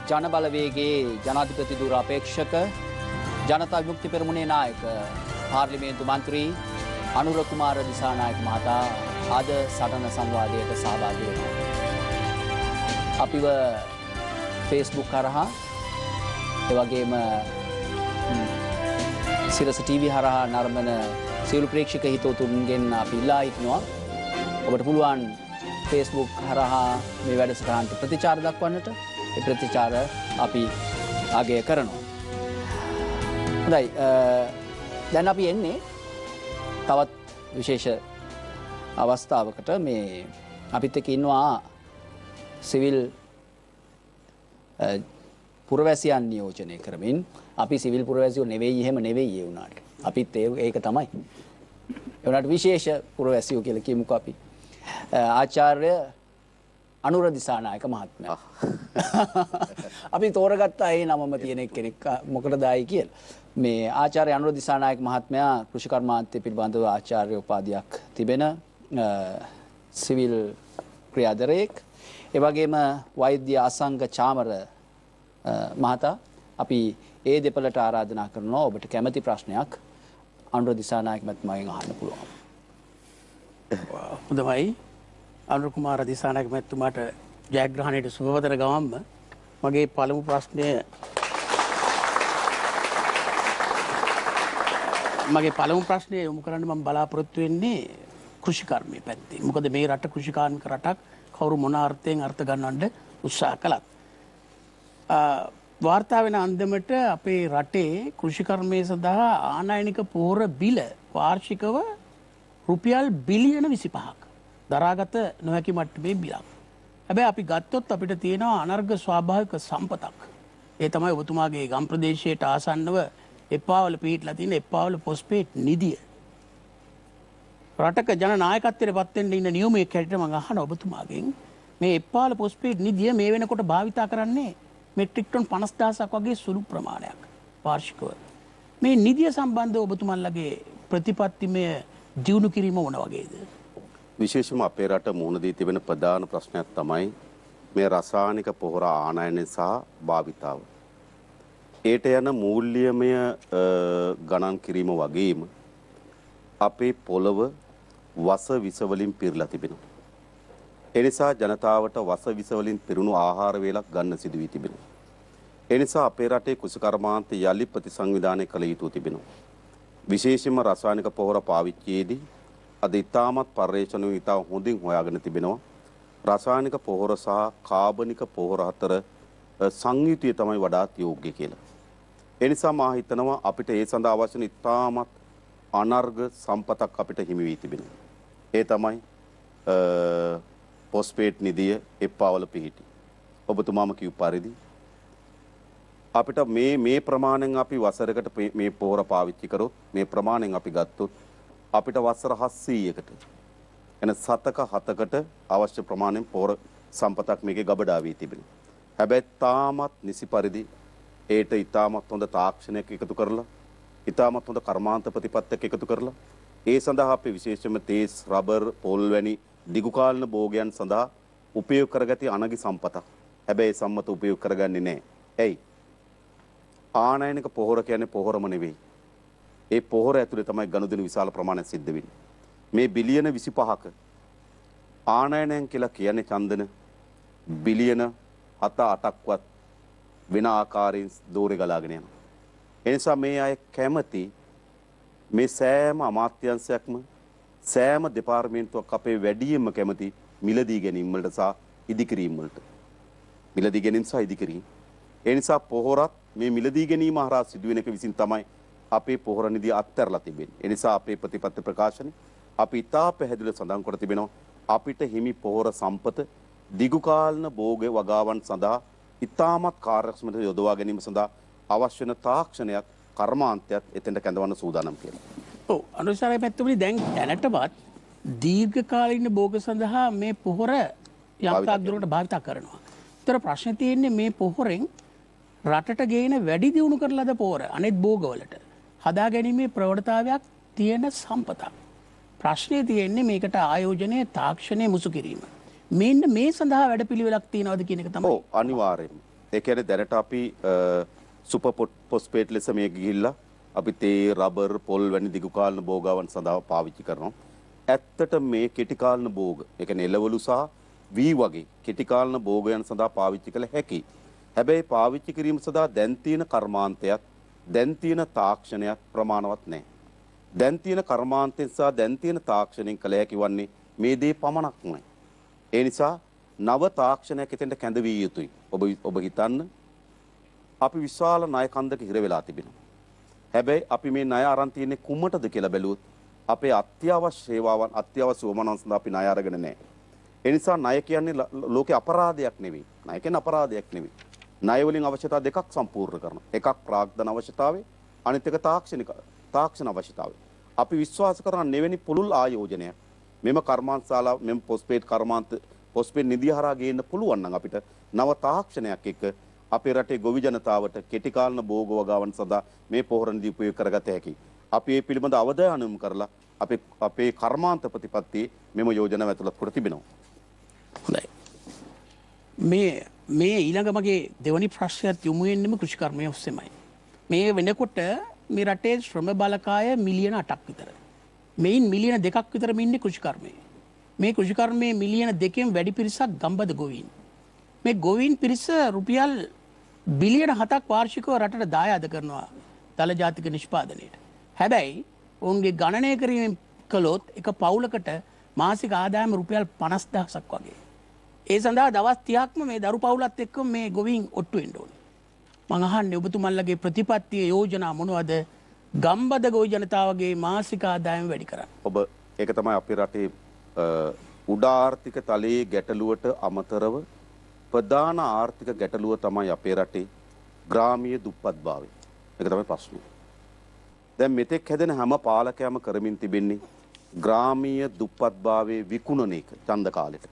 ජනබලවේගයේ ජනාධිපති දුරාපේක්ෂක ජනතා විමුක්ති පෙරමුණේ නායක පාර්ලිමේන්තු මන්ත්‍රී අනුර කුමාර දිසානායක මහතා අද සටන සංවාදයට සහභාගී වෙනවා. අපිව Facebook කරහා ඒ වගේම සිරස TV හරහා නරඹන සියලු ප්‍රේක්ෂක හිතවතුන්ගෙන් අපි ඉල්ලා හිටනවා ඔබට පුළුවන් Facebook හරහා මේ වැඩසටහනට ප්‍රතිචාර දක්වන්නට. ඒ ප්‍රතිචාර අපි අගය කරනවා. හොඳයි දැන් අපි එන්නේ තවත් විශේෂ අවස්ථාවකට මේ අපිත් එක්ක ඉන්නවා සිවිල් පුරවැසියන් නියෝජනය කරමින් අපි සිවිල් පුරවැසියෝ නෙවෙයි එහෙම නෙවෙයි ඒ වුණාට අපිත් ඒක තමයි ඒ වුණාට විශේෂ පුරවැසියෝ කියලා කියමුකෝ අපි ආචාර්ය අනුර දිසානායක මහත්මයා අපි තෝරගත්තා ඒ නමම තියෙන කෙනෙක් මොකටද ආයි කියලා මේ ආචාර්ය අනුර දිසානායක මහත්මයා කෘෂි කර්මාන්තය පිළිබඳව ආචාර්ය උපාධියක් තිබෙන සිවිල් ක්‍රියාදරයෙක් ඒ වගේම වෛද්‍ය අසංග චාමර මහතා අපි ඒ දෙපළට ආරාධනා කරනවා ඔබට කැමති ප්‍රශ්නයක් අනුර දිසානායක මහත්මයාගෙන් අහන්න පුළුවන්. හොඳයි අනුර කුමාර දිසානායක මහත්මයාට ජයග්‍රහණයට සුබවතර ගවම්ම මගේ පළමු ප්‍රශ්නය යොමු කරන්න මම බලාපොරොත්තු වෙන්නේ කෘෂිකර්මයේ පැත්තේ. මොකද මේ රට කෘෂිකාර්මික රටක් කවුරු මොන අර්ථයෙන් අර්ථ ගන්නවන්න උත්සාහ කළත්. වාර්තා වෙන අන්දමට අපේ රටේ කෘෂිකර්මය සඳහා ආනයනික පොහොර බිල වාර්ෂිකව රුපියල් බිලියන 25ක් දරාගත නොහැකි මට්ටමේ බිලක්. හැබැයි අපි ගත්තොත් අපිට තියෙනවා අනර්ග ස්වාභාවික සම්පතක්. ඒ තමයි ඔබතුමාගේ ගම් ප්‍රදේශයට ආසන්නව එප්පාවල පිහිටලා තියෙන එප්පාවල පොස්පේට් නිධිය. රටක ජන නායකත්වයට පත් වෙන්න ඉන්න නියමයක් හැටියට මම අහන ඔබතුමාගෙන් මේ එප්පාවල පොස්පේට් නිධිය මේ වෙනකොට භාවිතා කරන්නේ මෙට්‍රික් ටන් 50000ක් වගේ සුළු ප්‍රමාණයක් වාර්ෂිකව. මේ නිධිය සම්බන්ධව ඔබතුමන්ලගේ ප්‍රතිපත්තිමය දියුණු කිරීම මොන වගේද? විශේෂයෙන්ම අපේ රට මුහුණ දී තිබෙන ප්‍රධාන ප්‍රශ්නයක් තමයි මේ රසායනික පොහොර ආනයනය සහ භාවිතාව. ඒට යන මූල්‍යමය ගණන් කිරීම වගේම අපේ පොළව වස විස වලින් පිරලා තිබෙනවා. ඒ නිසා ජනතාවට වස විස වලින් පිරුණු ආහාර වේලක් ගන්න සිදු වී තිබෙනවා. ඒ නිසා අපේ රටේ කෘෂි කර්මාන්ත යලි ප්‍රතිසංවිධානය කළ යුතු තිබෙනවා. විශේෂයෙන්ම රසායනික පොහොර පාවිච්චියේදී අද ඉතාමත් පර්යේෂණ ඉතා හොඳින් හොයාගෙන තිබෙනවා. රසායනික පොහොර සහ කාබනික පොහොර අතර සංයුතිය තමයි වඩාත් යෝග්‍ය කියලා. ඒ නිසා මා හිතනවා අපිට ඒ සඳහා අවශ්‍ය ඉතාමත් අනර්ග සම්පතක් අපිට හිමි වී තිබෙනවා. ඒ තමයි පොස්පේට් නිධිය එප්පාවල පිහිටි. ඔබතුමාම කිව් පරිදි අපිට මේ ප්‍රමාණයෙන් අපි වසරකට මේ පොහොර පාවිච්චි කරොත් මේ ප්‍රමාණයෙන් අපි ගත්තොත් අපිට වසර 700කට එන සතක 7කට අවශ්‍ය ප්‍රමාණයෙන් පොහොර සම්පතක් මේකේ ගබඩා වී තිබෙනවා. හැබැයි තාමත් නිසි පරිදි ඒට ඉතාමත් හොඳ තාක්ෂණයක් එකතු කරලා ඉතාමත් හොඳ කර්මාන්ත ප්‍රතිපත්තියක් එකතු කරලා ඒ සඳහා අපි විශේෂයෙන්ම තේස් රබර් පොල් වැනි දිගු කාලන භෝගයන් සඳහා උපයෝග කරගති අනගි සම්පතක්. හැබැයි සම්මත උපයෝග කරගන්නේ නැහැ. ඇයි? ආනයනික පොහොර කියන්නේ පොහොරම නෙවෙයි. ඒ පොහොර ඇතුලේ තමයි ගනුදෙනු විශාල ප්‍රමාණයක් සිද්ධ වෙන්නේ. මේ බිලියන 25ක ආනයනයන් කියලා කියන්නේ චන්දන බිලියන 7-8ක්වත් වෙන ආකාරයෙන් දෝරේ ගලාගෙන යනවා. ඒ නිසා මේ අය කැමති මේ සෑම අමාත්‍යාංශයක්ම සෑම දෙපාර්තමේන්තුවක් අපේ වැඩියෙන්ම කැමති මිලදී ගැනීම වලට සහ ඉදිකිරීම වලට. මිලදී ගැනීම සහ ඉදිකිරීම. ඒ නිසා පොහොරත් මේ මිලදී ගැනීම හරහා සිදුවෙන එක විසින් තමයි අපේ පොහොර නිධිය අත්හැරලා තිබෙන්නේ. ඒ නිසා අපේ ප්‍රතිපත්ති ප්‍රකාශනයේ අපි ඉතා පැහැදිලිව සඳහන් කර තිබෙනවා අපිට හිමි පොහොර සම්පත දිගු කාලන භෝග වගාවන් සඳහා ඉතාමත් කාර්යක්ෂමව යොදවා ගැනීම සඳහා අවශ්‍ය වෙන තාක්ෂණයක් කර්මාන්තයක් එතෙන්ට කැඳවන්න සූදානම් කියලා. ඔව් අනුසාරය පැත්තවලදී දැන් දැනටවත් දීර්ඝකාලීන භෝග සඳහා මේ පොහොර යම්තාක් දුරකට භාවිත කරනවා. ඒතර ප්‍රශ්නේ තියෙන්නේ මේ පොහොරෙන් රටට ගේන වැඩි දියුණු කරලාද පොහොර අනෙත් භෝගවලට හදා ගැනීමේ ප්‍රවණතාවයක් තියෙන සම්පතක්. ප්‍රශ්නේ තියෙන්නේ මේකට ආයෝජනයේ තාක්ෂණයේ මුසු කිරීම. මෙන්න මේ සඳහා වැඩපිළිවෙලක් තියනවාද කියන එක තමයි. ඔව් අනිවාර්යයෙන්ම. ඒ කියන්නේ දැනට අපි සුපර් ෆොස්ෆේට් ලෙස මේ ගිහිල්ලා අපි තේ, රබර්, පොල් වැනි දිගු කාලන භෝගාවන් සඳහා පාවිච්චි කරනවා. ඇත්තට මේ කෙටි කාලන භෝග, ඒ කියන්නේ එළවලු සහ වී වගේ කෙටි කාලන භෝගයන් සඳහා පාවිච්චි කළ හැකියි. හැබැයි පාවිච්චි කිරීම සඳහා දැන් තියෙන කර්මාන්තයක්, දැන් තියෙන තාක්ෂණයක් ප්‍රමාණවත් නැහැ. දැන් තියෙන කර්මාන්තයෙන් සහ දැන් තියෙන තාක්ෂණයෙන් කළ හැකි වන්නේ මේ දේ පමණක් නෑ. ඒ නිසා නව තාක්ෂණයක් එතෙන්ට කැඳවිය යුතුයි. ඔබ හිතන්න අපි විශාල ණය කන්දක හිර වෙලා තිබෙනවා. හැබැයි අපි මේ ණය අරන් තියෙන්නේ කුමටද කියලා බැලුවොත් අපේ අත්‍යවශ්‍ය සේවාවන්, අත්‍යවශ්‍ය වමනන් සඳහා අපි ණය අරගෙන නැහැ. ඒ නිසා ණය කියන්නේ ලෝකේ අපරාධයක් නෙවෙයි. ණය කියන්නේ අපරාධයක් නෙවෙයි. ණය වලින් අවශ්‍යතා දෙකක් සම්පූර්ණ කරනවා. එකක් ප්‍රාග්ධන අවශ්‍යතාවය, අනිත් එක තාක්ෂණ අවශ්‍යතාවය. අපි විශ්වාස කරන නෙවෙනි පුළුල් ආයෝජනයක් මෙම කර්මාන්තශාලා, මෙම පොස්පේට් නිධිය හරහා ගේන්න පුළුවන් නම් අපිට නව තාක්ෂණයක් එක්ක අපේ රටේ ගොවි ජනතාවට කෙටි කාලන භෝග වගාවන් සඳහා මේ පොහොර නිධි උපයෝග කරගත හැකියි. අපි මේ පිළිබඳ අවධානය යොමු කරලා අපේ කර්මාන්ත ප්‍රතිපත්තියේ මෙම යෝජනාව ඇතුළත් කර තිබෙනවා. හොඳයි. මේ ඊළඟ මගේ දෙවනි ප්‍රශ්නයත් යොමු වෙන්නේම කෘෂිකර්මය ඔස්සේමයි. මේ වෙනකොට මේ රටේ ශ්‍රම බලකාය මිලියන 8ක් විතර. මේන් මිලියන 2ක් විතර ඉන්නේ කෘෂිකර්මයේ. මේ කෘෂිකර්මයේ මිලියන 2කින් වැඩි පිරිසක් ගම්බද ගොවීන්. මේ ගොවීන් පිරිස රුපියල් බිලියන 7ක් වාර්ෂිකව රටට දායාද කරනවා දල ජාතික නිෂ්පාදනයට. හැබැයි ඔවුන්ගේ ගණනය කිරීමෙන් කළොත් එක පවුලකට මාසික ආදායම රුපියල් 50000ක් වගේ. ඒ සඳහා දවස් 30ක්ම මේ දරු පවුලත් එක්ක මේ ගොවීන් ඔට්ටු වෙන්න ඕනේ. මං අහන්නේ ඔබතුමන්ලගේ ප්‍රතිපත්තිය යෝජනා මොනවද ගම්බද ගොවි ජනතාවගේ මාසික ආදායම වැඩි කරන්න? ඔබ ඒක තමයි අපේ රටේ උඩාර්ථික තලයේ ගැටලුවට අමතරව ප්‍රධාන ආර්ථික ගැටලුව තමයි අපේ රටේ ග්‍රාමීය දුප්පත්භාවය. ඒක තමයි ප්‍රශ්නේ. දැන් මෙතෙක් හැදෙන හැම පාලකයම කරමින් තිබෙන්නේ ග්‍රාමීය දුප්පත්භාවයේ විකුණන එක ඡන්ද කාලෙට.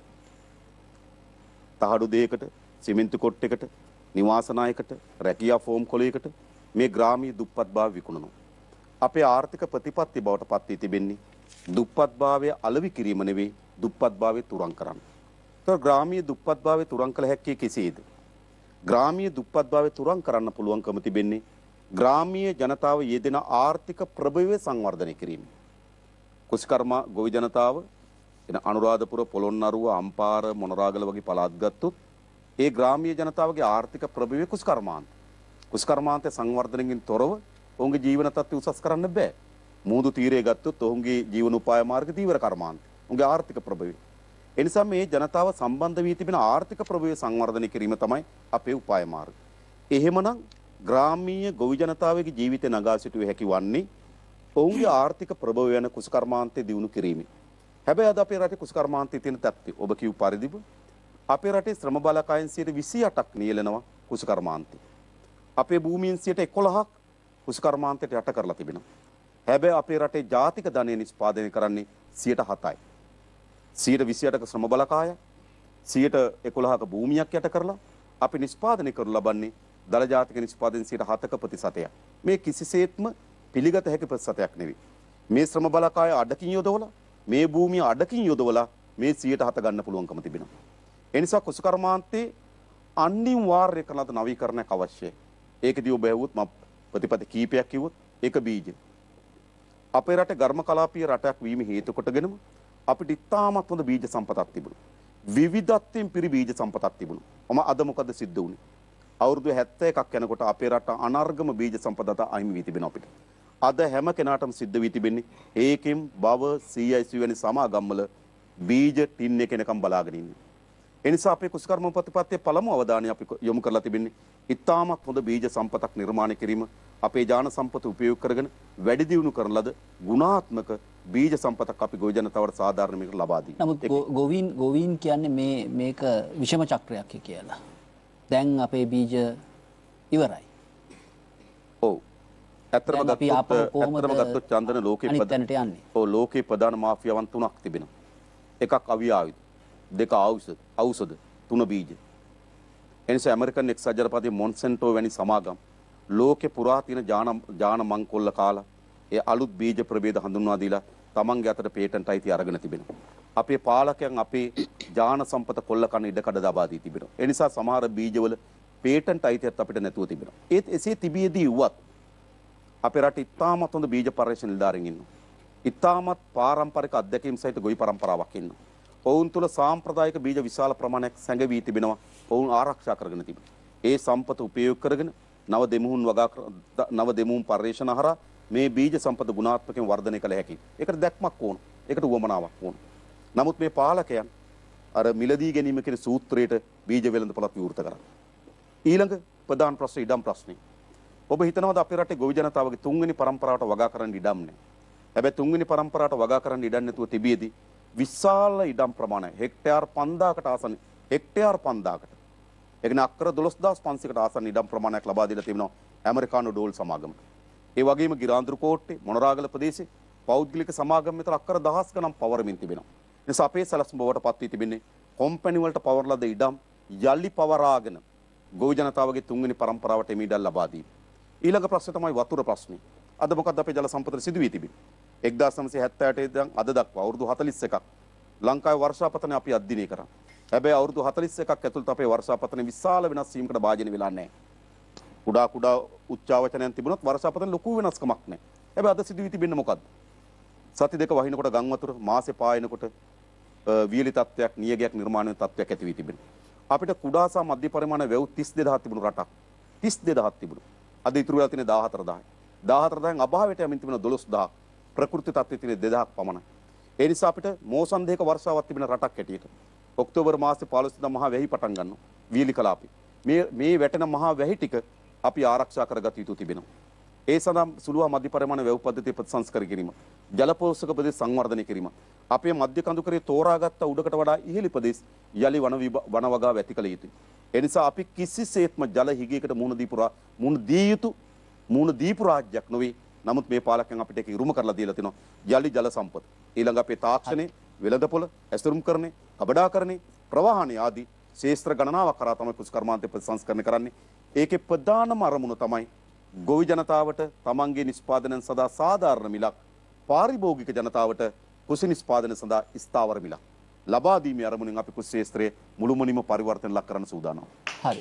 තහඩු දෙයකට, සිමෙන්ති කොට්ටයකට, නිවාස නායකට, රැකියා ෆෝම් කොලයකට මේ ග්‍රාමීය දුප්පත්භාවය විකුණනවා. අපේ ආර්ථික ප්‍රතිපත්ති බවට පත් වී තිබෙන්නේ දුප්පත්භාවය අලෙවි කිරීම නෙවෙයි, දුප්පත්භාවය තුරන් කරන්න. ඒතර ග්‍රාමීය දුප්පත්භාවය තුරන් කළ හැක්කේ කෙසේද? ග්‍රාමීය දුප්පත්භාවය තුරන් කරන්න පුළුවන්කම තිබෙන්නේ ග්‍රාමීය ජනතාව යෙදෙන ආර්ථික ප්‍රභවය සංවර්ධනය කිරීම. කුෂිකර්ම ගොවි ජනතාව එන අනුරාධපුර, පොළොන්නරුව, අම්පාර, මොනරාගල වගේ පළාත් ගත්තොත් ඒ ග්‍රාමීය ජනතාවගේ ආර්ථික ප්‍රභවය කුෂිකර්මාන්ත. කුෂිකර්මාන්තයේ සංවර්ධනයෙන් තොරව ඔවුන්ගේ ජීවන තත්ත්වය උසස් කරන්න බෑ. මූදු තීරය ගත්තොත් ඔවුන්ගේ ජීවන උපාය මාර්ග තීව්‍ර කර්මාන්ත. ඔවුන්ගේ ආර්ථික ප්‍රභවය. ඒ නිසා මේ ජනතාව සම්බන්ධ වී තිබෙන ආර්ථික ප්‍රභවය සංවර්ධනය කිරීම තමයි අපේ උපාය මාර්ග. එහෙමනම් ග්‍රාමීය ගොවි ජනතාවගේ ජීවිතය නගා සිටුවේ හැකි වන්නේ ඔවුන්ගේ ආර්ථික ප්‍රභවය යන කුෂිකර්මාන්තය දියුණු කිරීමෙන්. හැබැයි අද අපේ රටේ කුෂිකර්මාන්තයේ තියෙන තත්ත්වය ඔබ කියු පරිදිම අපේ රටේ ශ්‍රම බලකායෙන් 28ක් නියැලෙනවා කුෂිකර්මාන්තේ. අපේ භූමියෙන් 11ක් කුෂිකර්මාන්තයට යට කරලා තිබෙනවා. හැබැයි අපේ රටේ ජාතික ධනය නිෂ්පාදනය කරන්නේ 7%යි. 28ක ශ්‍රම බලකාය 11ක භූමියක් යට කරලා අපි නිෂ්පාදනය කරනු ලබන්නේ දල ජාතික නිෂ්පාදනයේ 7%ක ප්‍රතිශතයක්. මේ කිසිසේත්ම පිළිගත හැකි ප්‍රතිශතයක් නෙවෙයි. මේ ශ්‍රම බලකාය අඩකින් යොදවලා මේ භූමිය අඩකින් යොදවලා මේ 7% ගන්න පුළුවන්කම තිබෙනවා. ඒ නිසා කුෂිකර්මාන්තයේ අනිවාර්ය කරන නවීකරණයක් අවශ්‍යයි. ඒකදී ඔබ ඇහුවොත් මම ප්‍රතිපත්ති කීපයක් කිව්වොත් ඒක බීජ. අපේ රටේ ඝර්ම කලාපීය රටක් වීම හේතු කොටගෙනම අපිට ඉතාමත් හොඳ බීජ සම්පතක් තිබුණා. විවිධත්වයෙන් පිරි බීජ සම්පතක් තිබුණා. අද මොකද සිද්ධ වුනේ? අවුරුදු 71ක් යනකොට අපේ රට අනර්ගම බීජ සම්පතට අහිමි වී තිබෙනවා අපිට. අද හැම කෙනාටම සිද්ධ වී තිබෙන්නේ ඒකෙන් බව CIC වැනි සමාගම්වල බීජ ටින් එක එනකම් බලාගෙන ඉන්නේ. ඒ නිසා අපේ කුෂිකර්ම ප්‍රතිපත්තියේ පළමු අවධානය අපි යොමු කරලා තිබෙන්නේ ඉතාමත් හොඳ බීජ සම්පතක් නිර්මාණය කිරීම, අපේ ඥාන සම්පත උපයෝග කරගෙන වැඩි දියුණු කරන ලද ගුණාත්මක බීජ සම්පතක් අපි ගොවි ජනතාවට සාධාරණ මේක ලබා දී. නමුත් ගොවීන් කියන්නේ මේක විෂම චක්‍රයක් කියලා. දැන් අපේ බීජ ඉවරයි. ඔව්. ඇත්තටම ගත්තොත් චන්දන ලෝකේ ප්‍රධාන මාෆියාවන් 3ක් තිබෙනවා. එකක් අවි ආයුධ, දෙක ඖෂධ, තුන බීජ. එනිසා ඇමරිකන් එක්සත් ජනපදයේ මොන්සෙන්ටෝ වැනි සමාගම් ලෝකේ පුරා තියෙන ජාන මංකොල්ල කාලා ඒ අලුත් බීජ ප්‍රභේද හඳුන්වා දීලා තමන්ගේ අතට පේටන්ට් අයිති අරගෙන තිබෙනවා. අපේ පාලකයන් අපේ ජාන සම්පත කොල්ල කන ඉඩකඩ දබා දී තිබෙනවා. ඒ නිසා සමහර බීජවල පේටන්ට් අයිතියත් අපිට නැතුව තිබෙනවා. ඒත් එසේ තිබියදී වුවත් අපේ රට ඉතාමත් හොඳ බීජ පර්යේෂණ නිලධාරීන් ඉන්නවා. ඉතාමත් පාරම්පරික අධ්‍යක්ීම් සහිත ගොවි පරම්පරාවක් ඉන්නවා. ඔවුන් තුළ සාම්ප්‍රදායික බීජ විශාල ප්‍රමාණයක් සැඟවී තිබෙනවා. ඔවුන් ආරක්ෂා කරගෙන තිබෙනවා. ඒ සම්පත උපයෝග කරගෙන නව දෙමුහුන් පර්යේෂණ හරහා මේ බීජ සම්පත ගුණාත්මකයෙන් වර්ධනය කළ හැකියි. ඒකට දැක්මක් ඕන. ඒකට උවමනාවක් ඕන. නමුත් මේ පාලකයන් අර මිලදී ගැනීම කියන සූත්‍රයට බීජ වෙළඳපොළක් විවෘත කරා. ඊළඟ ප්‍රධාන ප්‍රශ්නේ ඉඩම් ප්‍රශ්නේ. ඔබ හිතනවාද අපේ රටේ ගොවි ජනතාවගේ තුන්වෙනි පරම්පරාවට වගා කරන්න ඉඩම් නැහැ? හැබැයි තුන්වෙනි පරම්පරාවට වගා කරන්න ඉඩම් නැතුව තිබියදී විශාල ඉඩම් ප්‍රමාණය හෙක්ටයාර් 5000කට ආසන්න හෙක්ටයාර් 5000කට. ඒ කියන්නේ අක්කර 12500කට ආසන්න ඉඩම් ප්‍රමාණයක් ලබා දීලා තිබෙනවා ඇමරිකානු ඩෝල් සමාගමට. ඒ වගේම ගිරාන්දුරු කෝට්ටේ මොනරාගල ප්‍රදේශයේ පෞද්ගලික සමාගම් විතර අක්කර 1000 ගණන් පවරමින් තිබෙනවා. නිසා අපේ සැලසුම බවට පත් වී තිබෙන්නේ කොම්පැනි වලට පවරලා ද ඉඩම් යලි පවරාගෙන ගොවි ජනතාවගේ තුන්වෙනි පරම්පරාවට මේ ඉඩම් ලබා දීම. ඊළඟ ප්‍රශ්නේ තමයි වතුර ප්‍රශ්නේ. අද මොකද්ද අපේ ජල සම්පතට සිදු වී තිබෙන්නේ? 1978 ඉඳන් අද දක්වා අවුරුදු 41ක් ලංකාවේ වර්ෂාපතනය අපි අධ්‍යයනය කරා. හැබැයි අවුරුදු 41ක් ඇතුළත අපේ වර්ෂාපතනය විශාල වෙනස් වීමකට භාජනය වෙලා නැහැ. කුඩා උච්චාවචනයන් තිබුණොත් වර්ෂාපතන ලොකු වෙනස්කමක් නැහැ. හැබැයි අද සිදු වී තිබෙන්නේ මොකද්ද? සති දෙක වහිනකොට ගම් වතුර මාසේ පායනකොට වියලි තත්ත්වයක් නියගයක් නිර්මාණය වෙන තත්ත්වයක් ඇති වී තිබෙනවා. අපිට කුඩා සහ මධ්‍ය පරිමාණ වැව් 32000ක් තිබුණු රටක් 32000ක් තිබුණු. අද ඉතුරු වෙලා තියෙන 14000යි. 14000න් අභාවයට යමින් තිබෙන 12000 ප්‍රකෘති තත්ත්වයේ තියෙන 2000ක් පමණයි. ඒ නිසා අපිට මෝසන් දෙක වර්ෂාවක් තිබෙන රටක් හැටියට ඔක්තෝබර් මාසේ 15 වෙනිදා මහා වැහි පටන් ගන්නවා. වියලි කලාපේ. මේ වැටෙන මහා වැහි ටික අපි ආරක්ෂා කරගත යුතු තිබෙනවා. ඒ සඳහා සුළුවා මධ්‍ය පරිමාණ වැව් පද්ධතිය ප්‍රතිසංස්කර කිරීම, ජල පෝෂක ප්‍රදේශ සංවර්ධනය කිරීම, අපේ මධ්‍ය කඳුකරේ තෝරාගත්ත උඩකට වඩා ඉහළ ප්‍රදේශ යලි වන වගාව ඇති කළ යුතුයි. ඒ නිසා අපි කිසිසේත්ම ජල හිගයකට මුහුණ දීපු රාජ්‍යයක් නොවේ. නමුත් මේ පාලකයන් අපිට ඒක ඉරුම කරලා දීලා තිනවා යලි ජල සම්පත. ඊළඟ අපේ තාක්ෂණය, වෙළඳපොළ, ඇසුරුම්කරණය, කබඩාකරණය, ප්‍රවාහනය ආදී ශේෂ්ත්‍ර ගණනාවක් කරා තමයි කෘෂිකර්මාන්තය ප්‍රතිසංස්කරණය කරන්නේ. ඒකේ ප්‍රධානම අරමුණ තමයි ගොවි ජනතාවට තමන්ගේ නිෂ්පාදනයන් සඳහා සාධාරණ මිලක්, පාරිභෝගික ජනතාවට කෘෂි නිෂ්පාදන සඳහා ස්ථාවර මිලක් ලබා දීමේ අරමුණෙන් අපි කෘෂි ක්ෂේත්‍රයේ මුළුමනින්ම පරිවර්තන ලක් කරන්න සූදානම්. හරි.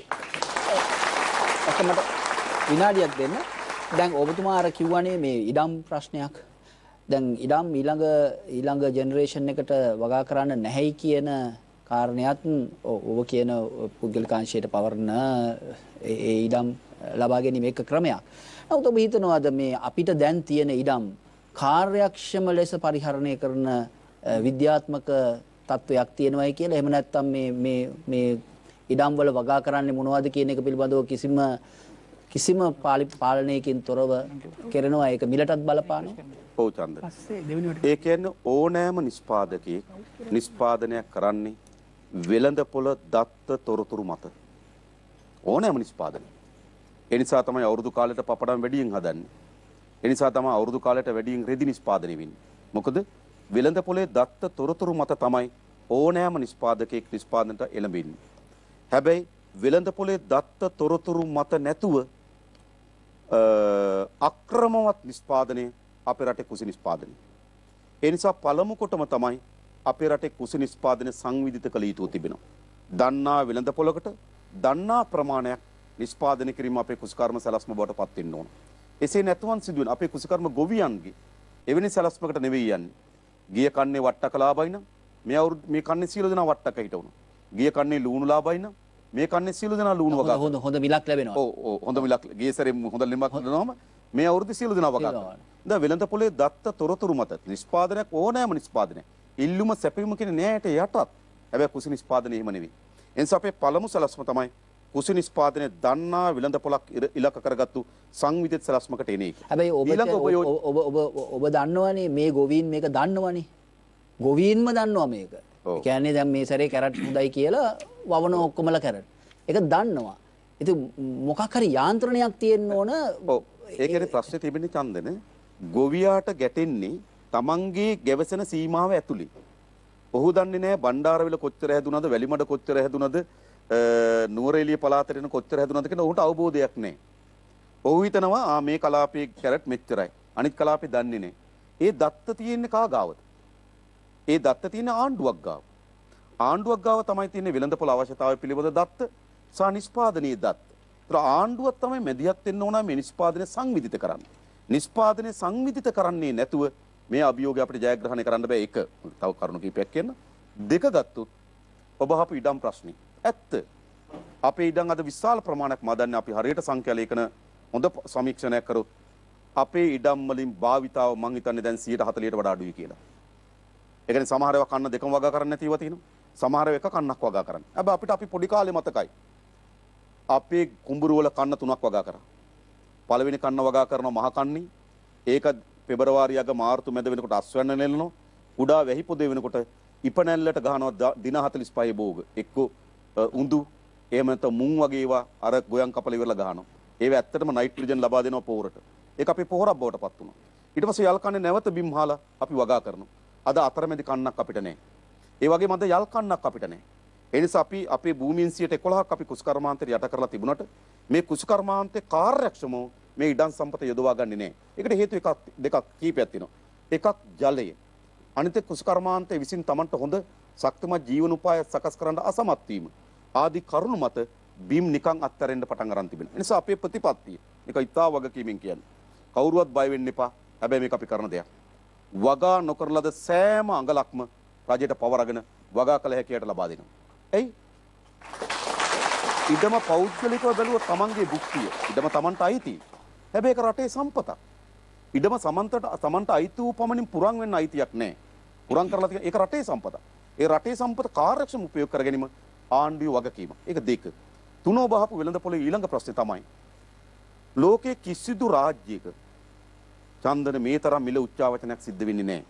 ඔකමට විනාඩියක් දෙන්න. දැන් ඔබතුමා අර කිව්වනේ මේ ඉඩම් ප්‍රශ්නයක්. දැන් ඉඩම් ඊළඟ ජෙනරේෂන් එකට වගා කරන්න නැහැයි කියන කාරණයක් ඔබ කියන පුද්ගලිකාංශයට පවරන ඒ ඉඩම් ලබා ගැනීම එක ක්‍රමයක්. නමුත් ඔබ හිතනවාද මේ අපිට දැන් තියෙන ඉඩම් කාර්යක්ෂම ලෙස පරිහරණය කරන විද්‍යාත්මක තත්වයක් තියෙනවයි කියලා? එහෙම නැත්නම් මේ ඉඩම් වල වගා කරන්නේ මොනවද කියන එක පිළිබඳව කිසිම පාලනයකින් තොරව කරනවා, ඒක මිලටත් බලපානවා. ඔව් චන්ද. ඒ කියන්නේ ඕනෑම නිෂ්පාදකයෙක් නිෂ්පාදනයක් කරන්නේ වෙළඳපොළ දත්ත තොරතුරු මත. ඕනෑම නිෂ්පාදනයක්. ඒ නිසා තමයි අවුරුදු කාලයට පපඩම් වැඩියෙන් හදන්නේ. ඒ නිසා තමයි අවුරුදු කාලයට වැඩියෙන් රෙදි නිෂ්පාදනය වෙන්නේ. මොකද වෙළඳපොලේ දත්ත තොරතුරු මත තමයි ඕනෑම නිෂ්පාදකයෙක් නිෂ්පාදනයට එළඹෙන්නේ. හැබැයි වෙළඳපොලේ දත්ත තොරතුරු මත නැතුව අක්‍රමවත් නිෂ්පාදනය අපේ රටේ කුසි නිෂ්පාදනය. ඒ නිසා පළමු කොටම තමයි අපේ රටේ කුසි නිෂ්පාදනය සංවිධිත කළ යුතු තිබෙනවා. දන්නා වෙළඳපොලකට දන්නා ප්‍රමාණයක් නිෂ්පාදනය කිරීම අපේ කුසිකර්ම සැලැස්ම බවට පත් වෙන්න ඕන. එසේ නැතුවන් සිදුවෙන අපේ කුසිකර්ම ගොවියන්ගේ එවැනි සැලැස්මකට නෙවෙයි යන්නේ. ගිය කන්නේ වට්ටක ලාභයි නම් මේ කන්නේ සියලු දෙනා වට්ටක හිටවනවා. ගිය කන්නේ ලුණු ලාභයි නම් මේ කන්නේ සියලු දෙනා ලුණු වගා. හොඳ මිලක් ලැබෙනවා. ඔව් හොඳ මිලක්. ගිය සැරේ හොඳ ලිමක් දෙනවම මේ අවුරුද්ද සියලු දෙනා වගා කරනවා. දැන් වෙළඳපොලේ දත්ත තොරතුරු මත නිෂ්පාදනයක් ඕනෑම නිෂ්පාදනයක් ඉල්ලුම සැපයීම කියන න්‍යායට යටත්. හැබැයි කුසි නිෂ්පාදනය එහෙම නෙවෙයි. එනිසා අපේ පළමු සැලැස්ම තමයි කුසි නිෂ්පාදනයේ දන්නා විලඳපොලක් ඉලක්ක කරගත්තු සංවිධිත සැලැස්මකට එන එක. හැබැයි ඔබ දන්නවනේ මේ ගොවීන් මේක දන්නවනේ. ගොවීන්ම දන්නවා මේක. ඒ කියන්නේ දැන් මේ සැරේ කැරට් හොඳයි කියලා වවන ඔක්කොමලා කැරට්. ඒක දන්නවා. ඉතින් මොකක් හරි යාන්ත්‍රණයක් තියෙන්න ඕන. ඔව්. ඒකේ ප්‍රශ්නේ තිබෙන්නේ චන්දනේ. ගොවියාට ගැටෙන්නේ තමන්ගේ ගැවසෙන සීමාව ඇතුළේ. ඔහු දන්නේ නැහැ බණ්ඩාරවිල කොච්චර හැදුනද, වැලිමඩ කොච්චර හැදුනද, නුවරඑළිය පළාතට එන කොච්චර හැදුනද කියන ඔහුට අවබෝධයක් නැහැ. ඔහු හිතනවා මේ කලාපයේ කැරට් මෙච්චරයි. අනිත් කලාපේ දන්නේ නැහැ. ඒ දත්ත තියෙන්නේ කා ගාවද? ඒ දත්ත තියෙන්නේ ආණ්ඩුවක් ගාව. ආණ්ඩුවක් ගාව තමයි තියෙන්නේ වෙළඳපොළ අවශ්‍යතාවය පිළිබඳ දත්ත සහ නිෂ්පාදනීය දත්ත. ඒතර ආණ්ඩුවක් තමයි මැදිහත් වෙන්න ඕන මේ නිෂ්පාදනය සංවිධිත කරන්න. නිෂ්පාදනය සංවිධිත කරන්නේ නැතුව මේ අභියෝගය අපිට ජයග්‍රහණය කරන්න බෑ. එක තව කරුණු කීපයක් කියන්න. දෙක ගත්තොත් ඔබ අහපු ඉඩම් ප්‍රශ්නේ. ඇත්ත. අපේ ඉඩම් අද විශාල ප්‍රමාණයක් මදන්නේ අපි හරියට සංඛ්‍යා ලේඛන හොඳ සමීක්ෂණයක් කරොත් අපේ ඉඩම් වලින් භාවිතාව මං හිතන්නේ දැන් 140ට වඩා අඩුයි කියලා. ඒ කියන්නේ සමහර ඒවා කන්න දෙකම වගා කරන්නේ නැතිව තියෙනවා. සමහර එක කන්නක් වගා කරන්නේ. හැබැයි අපි පොඩි කාලේ මතකයි. අපේ කුඹුරු වල කන්න 3ක් වගා කරා. පළවෙනි කන්න වගා කරනවා මහ කන්නේ. ඒක පෙබරවාරි අග මාර්තු මැද වෙනකොට අස්වැන්න නෙලනවා. කුඩා වැහි පොදේ වෙනකොට ඉපනැල්ලට ගහනවා දින 45 භෝග. එක්ක උඳු එහෙම නැත්නම් මුං වගේ ඒවා අර ගොයන් කපල ඉවරලා ගහනවා. ඒව ඇත්තටම නයිට්‍රජන් ලබා දෙනවා පොහොරට. ඒක අපි පොහොරක් බවට පත් වුණා. ඊට පස්සේ යල් කන්නේ නැවත බිම් හාලා අපි වගා කරනවා. අද අතරමැදි කන්නක් අපිට නැහැ. ඒ වගේම අද යල් කන්නක් අපිට නැහැ. ඒ නිසා අපි අපේ භූමියෙන් 11%ක් අපි කුෂ්කර්මාන්තයට යට කරලා තිබුණාට මේ කුෂ්කර්මාන්තේ කාර්යක්ෂමව මේ ඉඩම් සම්පත යොදවා ගන්නේ නැහැ. ඒකට හේතු දෙකක් කීපයක් තියෙනවා. එකක් ජලය. අනිත් කුෂ්කර්මාන්තේ විසින් Tamanට හොඳ ශක්තිමත් ජීවන උපාය සකස් කරන්න අසමත් වීම. ආදී කරුණු මත බිම් නිකන් අත්හැරෙන්න පටන් අරන් තිබෙනවා. ඒ නිසා අපේ ප්‍රතිපත්තිය මේක ඉතා වගකීමෙන් කියන්නේ. කවුරුවත් බය වෙන්න එපා. හැබැයි මේක අපි කරන දෙයක්. වගා නොකරලද සෑම අඟලක්ම රජයට පවරගෙන වගා කළ හැකියට ලබා දෙනවා. එයි ඉඩම පෞද්ගලිකව බැලුවොත් තමන්ගේ භුක්තිය. ඉඩම තමන්ට අයිති. හැබැයි ඒක රටේ සම්පතක්. ඉඩම තමන්ට අයිති වූ පමණින් පුරන් වෙන්න අයිතියක් නැහැ. පුරන් කරලා තියෙන ඒක රටේ සම්පතක්. ඒ රටේ සම්පත කාර්යක්ෂම උපයෝග කර ගැනීම ආණ්ඩුවේ වගකීම. ඒක දෙක. තුනෝ බහපු වෙළඳපොලේ ඊළඟ ප්‍රශ්නේ තමයි ලෝකයේ කිසිදු රාජ්‍යයක චන්දන මේ තරම් මිල උච්චාවචනයක් සිද්ධ වෙන්නේ නැහැ.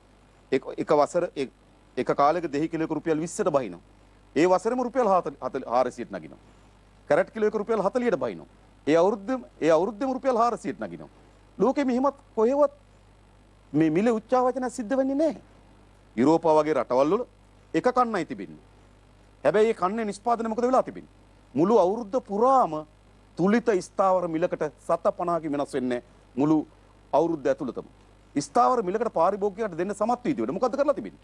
එක වසර එක කාලෙක 2 කිලෝක රුපියල් 20ට බහිනවා. ඒ වසරෙම රුපියල් 400ට නගිනවා. කැරට් කිලෝයක රුපියල් 40ට බහිනවා. ඒ අවුරුද්දෙම රුපියල් 400ට නගිනවා. ලෝකෙ මෙහෙමත් කොහෙවත් මේ මිල උච්චාවචන සිද්ධ වෙන්නේ නැහැ. යුරෝපා වගේ රටවල් වල එක කන්නයි තිබෙන්නේ. හැබැයි මේ කන්නේ නිෂ්පාදනය මොකද වෙලා තිබෙන්නේ? මුළු අවුරුද්ද පුරාම තුලිත ස්ථාවර මිලකට 750කින් වෙනස් වෙන්නේ මුළු අවුරුද්ද ඇතුළතම. ස්ථාවර මිලකට පාරිභෝගිකයට දෙන්න සමත් වී තිබුණා. මොකද්ද කරලා තිබෙන්නේ?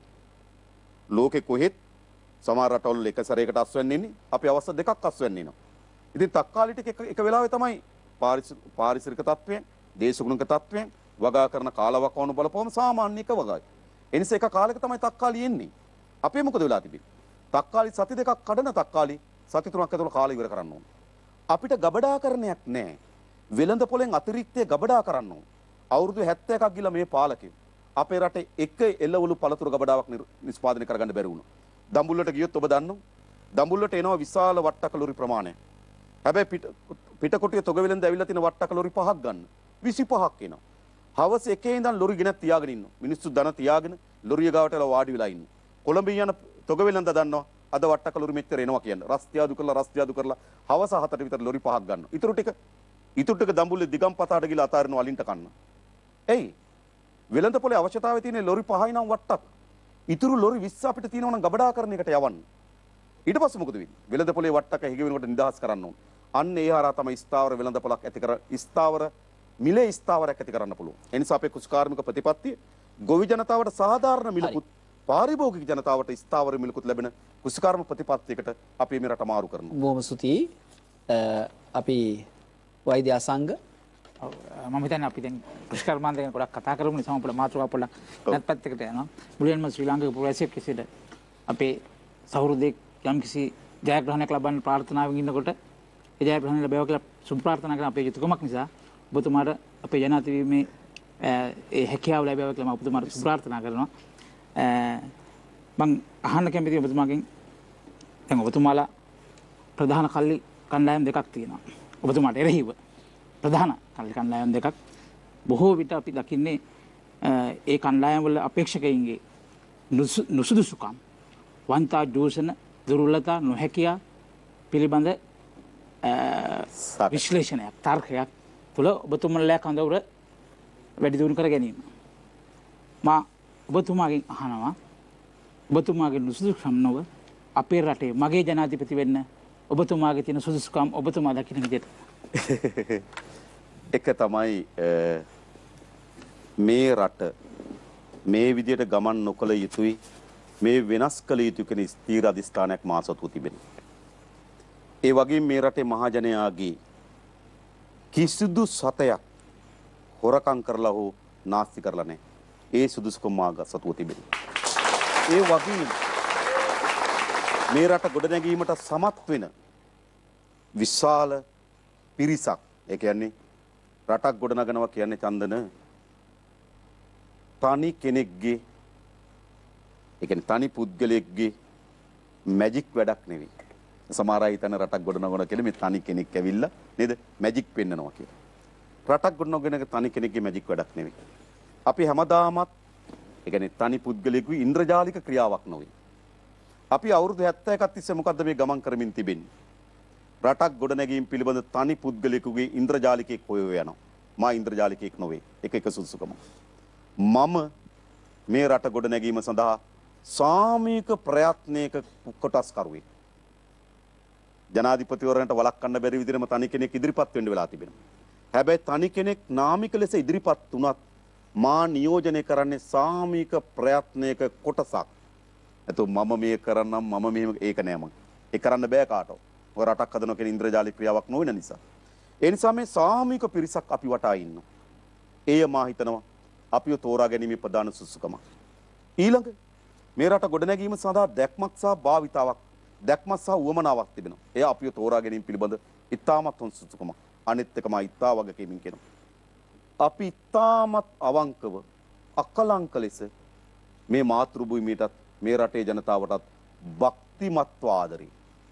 ලෝකෙ කොහෙත් සමහර රටවල එක සැරයකට අස්වැන්න ඉන්නේ. අපි අවස්ථා දෙකක් අස්වැන්න ඉනවා. ඉතින් තක්කාලි ටික එක වෙලාවෙ තමයි පාරිසරික තත්ත්වයෙන්, දේශගුණික තත්ත්වයෙන් වගා කරන කාලවකවානු බලපුවම සාමාන්‍ය එක වගායි. ඒ නිසා එක කාලයක තමයි තක්කාලි එන්නේ. අපේ මොකද වෙලා තිබෙන්නේ? තක්කාලි සති දෙකක් කඩන තක්කාලි සති 3ක් ඇතුළත කාලය ඉවර කරන්න ඕන. අපිට ගබඩාකරණයක් නැහැ. වෙළඳ පොලෙන් අතිරික්තය ගබඩා කරන්න ඕන. අවුරුදු 71ක් ගිහලා මේ පාලකයෝ අපේ රටේ එක එළවලු පළතුරු ගබඩාවක් නිෂ්පාදනය කරගන්න බැරි වුණා. දඹුල්ලට ගියොත් ඔබ දන්නවා. දඹුල්ලට එනවා විශාල වට්ටක ලොරි ප්‍රමාණයක්. හැබැයි පිටකොටිය තොගවිලෙන්ද ඇවිල්ලා තියෙන වට්ටක ලොරි 5ක් ගන්න. 25ක් එනවා. හවස 1 ඉඳන් ලොරි ගෙනත් තියාගෙන ඉන්නවා. මිනිස්සු දන තියාගෙන ලොරිය ගාවට වාඩි වෙලා ඉන්නවා. කොළඹින් යන තොගවිලෙන්ද දන්නවා. අද වට්ටක ලොරි මෙච්චර එනවා කියන්නේ. රස්තියාදු කරලා හවස 7ට විතර ලොරි 5ක් ගන්නවා. ඊටු ටික දඹුල්ලේ දිගම්පතාට ගිහලා අතාරිනවා අලින්ට කන්න. එයි වෙළඳ පොලේ අවශ්‍යතාවය තියෙන ලොරි 5යි නම් වට්ටක්. ඉතුරු ලොරි 20 අපිට තියෙනවා නම් ගබඩාකරණයකට යවන්න. ඊට පස්සේ මොකද වෙන්නේ? වෙළඳ පොලේ වට්ටක හිග වෙනකොට නිදහස් කරන්න ඕන. අන්න ඒ හරහා තමයි ස්ථාවර වෙළඳ පොලක් ඇති කර ස්ථාවර මිලේ ස්ථාවරයක් ඇති කරන්න පුළුවන්. ඒ නිසා අපේ කුෂ්කාර්මික ප්‍රතිපත්තිය ගොවි ජනතාවට සාධාරණ මිලකුත් පාරිභෝගික ජනතාවට ස්ථාවර මිලකුත් ලැබෙන කුෂ්කාර්ම ප්‍රතිපත්තියකට අපි මේ රට මාරු කරනවා. බොහොම ස්තුතියි. අපි වෛද්‍ය අසංග මම හිතන්නේ අපි දැන් කුෂ්කර්මාන්ත ගැන ගොඩක් කතා කරමු නිසා අපේ මාතෘකාව පොඩ්ඩක් නැත් පැත්තකට යනවා. මුලින්ම ශ්‍රී ලාංකික පුරවැසියෙක් කෙසේද අපේ සහෘදෙක් යම්කිසි ජයග්‍රහණයක් ලබන්න ප්‍රාර්ථනාවෙන් ඉන්නකොට ඒ ජයග්‍රහණය ලැබේවා කියලා සුබ ප්‍රාර්ථනා කරන අපේ යුතුයකමක් නිසා ඔබතුමාට අපේ ජනාධිපතිවීමේ ඒ හැකියාව ලැබේවා කියලා මම ඔබතුමාට සුබ ප්‍රාර්ථනා කරනවා. මම අහන්න කැමතියි ඔබතුමාගෙන් දැන් ඔබතුමාලා ප්‍රධාන කල්ලි කණ්ඩායම් දෙකක් තියෙනවා. ඔබතුමාට එරෙහිව ප්‍රධාන කල්ලි කණ්ඩායම් දෙකක් බොහෝ විට අපි දකින්නේ ඒ කණ්ඩායම් වල අපේක්ෂකයින්ගේ නුසුදුසුකම් වන්තා දූෂණ දුර්වලතා නොහැකියා පිළිබඳ විශ්ලේෂණයක් තර්කයක් තුළ ඔබතුමන්ලා කඳවුර වැඩි දියුණු කර ගැනීම. මා ඔබතුමාගෙන් අහනවා ඔබතුමාගේ නුසුදුසුකම් නොව අපේ රටේ මගේ ජනාධිපති වෙන්න ඔබතුමාගේ තියෙන සුදුසුකම් ඔබතුමා දකින විදිහට. එක තමයි මේ රට මේ විදිහට ගමන් නොකළ යුතුයි මේ වෙනස් කළ යුතු කෙන ස්ථීර අධිෂ්ඨානයක් මා සතුව තිබෙනවා. ඒ වගේම මේ රටේ මහජනයාගේ කිසිදු සතයක් හොරකම් කරලා හෝ නාස්ති කරලා නැහැ. ඒ සුදුසුකම් මාර්ග සතුව තිබෙනවා. ඒ වගේම මේ රට ගොඩනැගීමට සමත් වෙන විශාල පිරිසක්, ඒ කියන්නේ රටක් ගොඩනගනවා කියන්නේ චන්දන තනි කෙනෙක්ගේ, ඒ කියන්නේ තනි පුද්ගලයෙක්ගේ මැජික් වැඩක් නෙවෙයි. සමහර අය හිතන රටක් ගොඩනගනවා කියලා මේ තනි කෙනෙක් ඇවිල්ලා නේද මැජික් පෙන්නනවා කියලා. රටක් ගොඩනගන තනි කෙනෙක්ගේ මැජික් වැඩක් නෙවෙයි. අපි හැමදාමත් ඒ කියන්නේ තනි පුද්ගලයෙකුගේ ඉන්ද්‍රජාලික ක්‍රියාවක් නොවේ. අපි අවුරුදු 71ක් තිස්සේ මොකද්ද මේ ගමන් කරමින් තිබෙන්නේ? රටක් ගොඩනැගීම පිළිබඳ තනි පුද්ගලයෙකුගේ ඉන්ද්‍රජාලිකයක් හොයව යනවා. මා ඉන්ද්‍රජාලිකයක් නොවේ. එක සුදුසුකම. මම මේ රට ගොඩනැගීම සඳහා සාමූහික ප්‍රයත්නයක කොටස් කරුවෙක්. ජනාධිපතිවරණට වළක්වන්න බැරි විදිහටම තනි කෙනෙක් ඉදිරිපත් වෙන්න වෙලා තිබෙනවා. හැබැයි තනි කෙනෙක් නාමික ලෙස ඉදිරිපත් වුණත් මා නියෝජනය කරන්නේ සාමූහික ප්‍රයත්නයක කොටසක්. එතකොට මම මේ කරන්නම් මම මෙහෙම ඒක නෑ මං. ඒ කරන්න බෑ කාටවත්. ඔය රටක් හදන කෙනෙක් ඉන්ද්‍රජාලික ක්‍රියාවක් නොවන නිසා. ඒ නිසා මේ සාමූහික පිරිසක් අපි වටා ඉන්නවා. එය මා හිතනවා අපිව තෝරා ගැනීමේ ප්‍රධාන සුසුකම. ඊළඟ මේ රට ගොඩනැගීම සඳහා දැක්මක් සහ භාවිතාවක්, දැක්මක් සහ උවමනාවක් තිබෙනවා. එය අපිව තෝරා ගැනීම පිළිබඳ ඉතාමත් හොඳ සුසුකමක්. අනිත් එකම ඉතා වගකීමෙන් කියනවා. අපි ඉතාමත් අවංකව අකලංක ලෙස මේ මාතෘ භූමියටත් මේ රටේ ජනතාවටත් භක්තිමත්ව ආදරේ.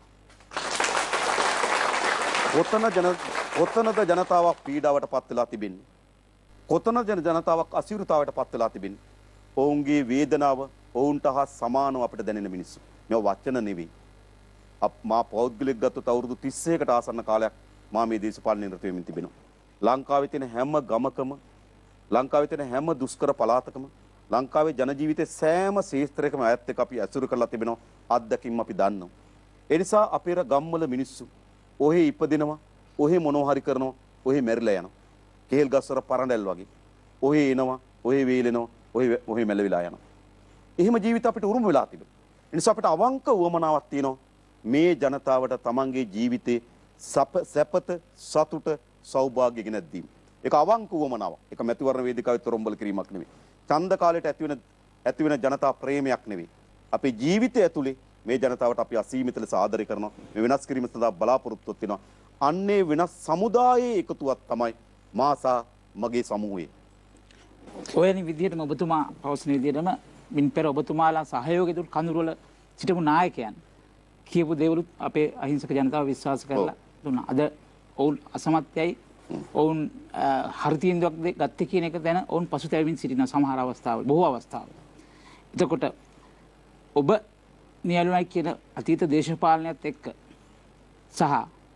කොතනද ජනතාවක් පීඩාවට පත් වෙලා තිබෙන්නේ? කොතනද ජනතාවක් අසිරුතාවට පත් වෙලා තිබෙන්නේ? ඔවුන්ගේ වේදනාව ඔවුන්ට හා සමානව අපිට දැනෙන මිනිස්සු. මේවා වචන නෙවෙයි. මා පෞද්ගලික ගත්තොත් අවුරුදු 30කට ආසන්න කාලයක් මා මේ දේශපාලන නිරත වෙමින් තිබෙනවා. ලංකාවේ තියෙන හැම ගමකම, ලංකාවේ තියෙන හැම දුෂ්කර පළාතකම, ලංකාවේ ජන ජීවිතයේ සෑම ශේත්‍රයකම අයත් එක්ක අපි ඇසුරු කරලා තිබෙනවා. අත්දැකීම් අපි දන්නවා. ඒ නිසා අපේ ගම්වල මිනිස්සු ඔහේ ඉපදිනවා, ඔහේ මොනවා හරි කරනවා, ඔහේ මැරිලා යනවා. කේල් ගස්වර පරඬල් වගේ. ඔහේ එනවා, ඔහේ වේලෙනවා, ඔහේ මැලවිලා යනවා. එහෙම ජීවිත අපිට උරුම වෙලා තිබෙනවා. ඒ නිසා අපිට අවංක උවමනාවක් තියෙනවා මේ ජනතාවට තමන්ගේ ජීවිතේ සැපත, සතුට, සෞභාග්‍ය ගෙන දීම. ඒක අවංක උවමනාවක්. ඒක මැතිවරණ වේදිකාවේ තොරම්බල කිරීමක් නෙවෙයි. ඡන්ද කාලයට ඇති වෙන ජනතා ප්‍රේමයක් නෙවෙයි. අපේ ජීවිතය ඇතුලේ මේ ජනතාවට අපි අසීමිත ලෙස ආදරය කරනවා. මේ වෙනස් කිරීම සඳහා බලාපොරොත්තුවක් වෙනවා. අන්නේ වෙනස් සමුදායේ එකතුවක් තමයි මාසා මගේ සමූහය. ඔයනි විදිහටම ඔබතුමා පවසන විදිහටම මින් පෙර ඔබතුමාලා සහයෝගය දුන් කඳුරුවල සිටපු නායකයන් කියපු දේවලුත් අපේ අහිංසක ජනතාව විශ්වාස කරලා දුන්නා. අද ඔවුන් අසමත්යයි, ඔවුන් හරි තීන්දුවක් ගත්තේ කියන එක දැන ඔවුන් පසුතැවෙමින් සිටින සමහර අවස්ථාවල, බොහෝ අවස්ථාවල. එතකොට ඔබ නියලුණයි කියන අතීත දේශපාලනයත් එක්ක සහ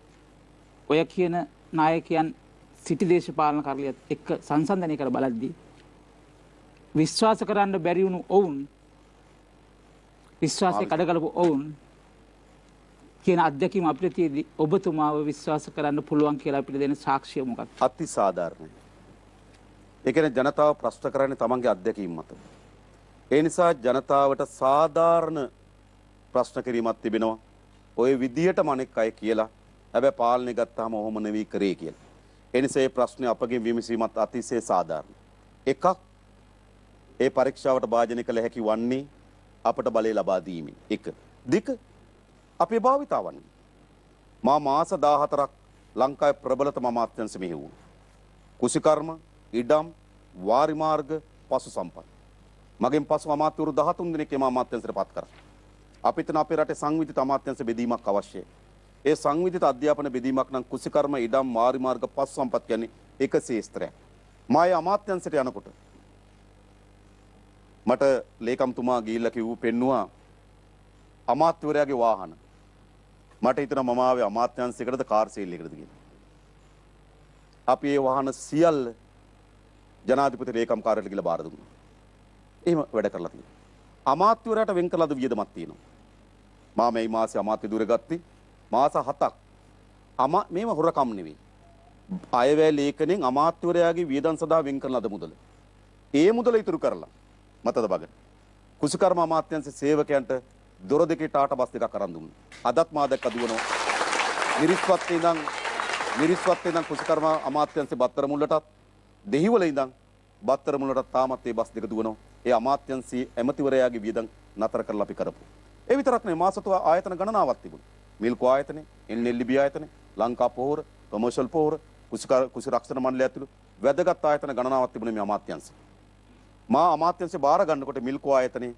ඔය කියන නායකයන් සිටි දේශපාලන කරලියත් එක්ක සංසන්දනය කර බලද්දී විශ්වාස කරන්න බැරි වුණු ඔවුන්, විශ්වාසය කඩකලපු ඔවුන් කියන අත්දැකීම අපිට තියෙද්දි ඔබතුමාව විශ්වාස කරන්න පුළුවන් කියලා අපිට දෙන සාක්ෂිය මොකක්ද? අති සාධාරණයි. ඒ කියන්නේ ජනතාව ප්‍රශ්න කරන්නේ තමන්ගේ අත්දැකීම් මත. ඒ නිසා ජනතාවට සාධාරණ ප්‍රශ්න කිරීමක් තිබෙනවා. ওই විදියටම අනෙක් අය කියලා. හැබැයි පාලනය ගත්තාම ඔහොම නෙවෙයි කරේ කියලා. ඒ නිසා මේ ප්‍රශ්නේ අපගේ විමසීමත් අතිශය සාධාරණයි. එකක්, ඒ පරීක්ෂාවට භාජනය කළ හැකි වන්නේ අපට බලය ලබා දීමෙන්. එක. දෙක, අපේ භාවිතාවන්. මා මාස 14ක් ලංකාවේ ප්‍රබලතම අමාත්‍යාංශ මෙහෙවුවා. කුසිකර්ම, ඉඩම්, වාරි මාර්ග, පසු සම්පත්. මගෙන් පසු අමාත්‍යවරු 13 දෙනෙක් එම අමාත්‍යාංශයට පත් කරා. අපි හිතන අපේ රටේ සංවිධිත අමාත්‍යාංශ බෙදීමක් අවශ්‍යයි. ඒ සංවිධිත අධ්‍යාපන බෙදීමක් නම් කුසිකර්ම, ඉඩම්, වාරි මාර්ග, පසු සම්පත් කියන්නේ එක ශේස්ත්‍රයක්. මා ඒ අමාත්‍යාංශයට යනකොට මට ලේකම්තුමා ගිහිල්ලා කිව්ව පෙන්නුවා අමාත්‍යවරයාගේ වාහන. මට හිතෙනවා මම ආවේ අමාත්‍යාංශයකටද කාර් සේල් එකකටද කියලා. අපි ඒ වාහන සියල්ල ජනාධිපති ලේකම් කාර්යාලයට ගිහලා බාර දුන්නා. එහෙම වැඩ කරලා තියෙනවා. අමාත්‍යවරයාට වෙන් කළාද වියදමක් තියෙනවා. මම මේ මාසේ අමාත්‍ය දුර ගත්තේ මාස 7ක්. මේව හොරකම් නෙවෙයි. අයවැය ලේඛනෙන් අමාත්‍යවරයාගේ වියදම් සඳහා වෙන් කරන ලද මුදල. ඒ මුදල ඉතුරු කරලා මතද බගන. කුසිකර්ම අමාත්‍යාංශ සේවකයන්ට දොර දෙකේ ටාටා බස් දෙකක් අරන් දුන්නා. අදත් මා දැක්ක දුවනවා. මිරිස්වත්තේ ඉඳන් කුසිකර්ම අමාත්‍යංශේ බත්තර මුල්ලටත් දෙහිවල ඉඳන් බත්තර මුල්ලටත් තාමත් මේ බස් දෙක දුවනවා. ඒ අමාත්‍යංශී ඇමතිවරයාගේ වියදම් නතර කරලා අපි කරපු. ඒ විතරක් නෙවෙයි මාසතු ආයතන ගණනාවක් තිබුණා. මිල්කෝ ආයතනේ, එල්එල්බි ආයතනේ, ලංකා පොහොර, කොමර්ෂල් පොහොර, කුසි රක්ෂණ මණ්ඩලය ඇතුළු වැදගත් ආයතන ගණනාවක් තිබුණේ මේ අමාත්‍යංශේ. මා අමාත්‍යංශේ බාර ගන්නකොට මිල්කෝ ආයතනේ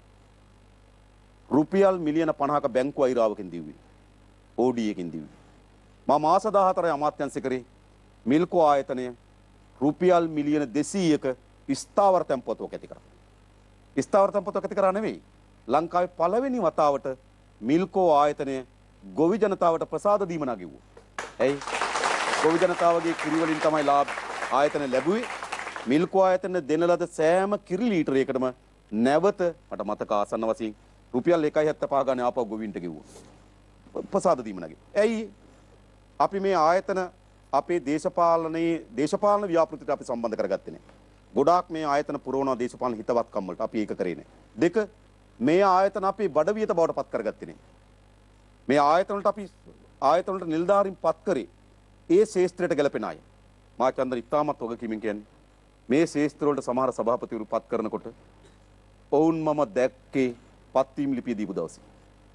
රුපියල් මිලියන 50ක බැංකු අයිරාවකින් දීුවේ. OD එකකින් දීුවේ. මා මාස 14 අමාත්‍යංශේ කරේ මිල්කෝ ආයතනය රුපියල් මිලියන 200ක ස්ථාවර තැන්පතුවක් ඇති කරා. ස්ථාවර තැන්පතුවක් ඇති කරා නෙවෙයි. ලංකාවේ පළවෙනි වතාවට මිල්කෝ ආයතනය ගොවි ජනතාවට ප්‍රසාද දීම නගිව්වා. ඇයි? ගොවි ජනතාවගේ කිරි වලින් තමයි ආයතන ලැබුවේ. මිල්කෝ ආයතන දෙන ලද සෑම කිරි ලීටරයකටම නැවත මට මතක ආසන්න වශයෙන් රුපියල් 1.75 ගානේ ආපහු ගොවින්ට ගෙව්වා. ප්‍රසාද දීම නගිව්වා. ඇයි? අපි මේ ආයතන අපේ දේශපාලන ව්‍යාපෘතියට අපි සම්බන්ධ කරගත්තේ නැහැ. ගොඩාක් මේ ආයතන පුරවන දේශපාලන හිතවත්කම් වලට අපි ඒක කරේ නැහැ. දෙක මේ ආයතන අපි බඩවියත බවට පත් කරගත්තේ නැහැ. මේ ආයතන වලට අපි ආයතන වලට නිලධාරීන් පත් කරේ ඒ ශේෂ්ත්‍රයට ගැලපෙන අය. මා චන්දර ඉතාමත් වගකීමෙන් කියන්නේ මේ ශේෂ්ත්‍ර වලට සමහර සභාපතිවරු පත් කරනකොට ඔවුන් මම දැක්කේ පත්වීම් ලිපිය දීපු දවසේ.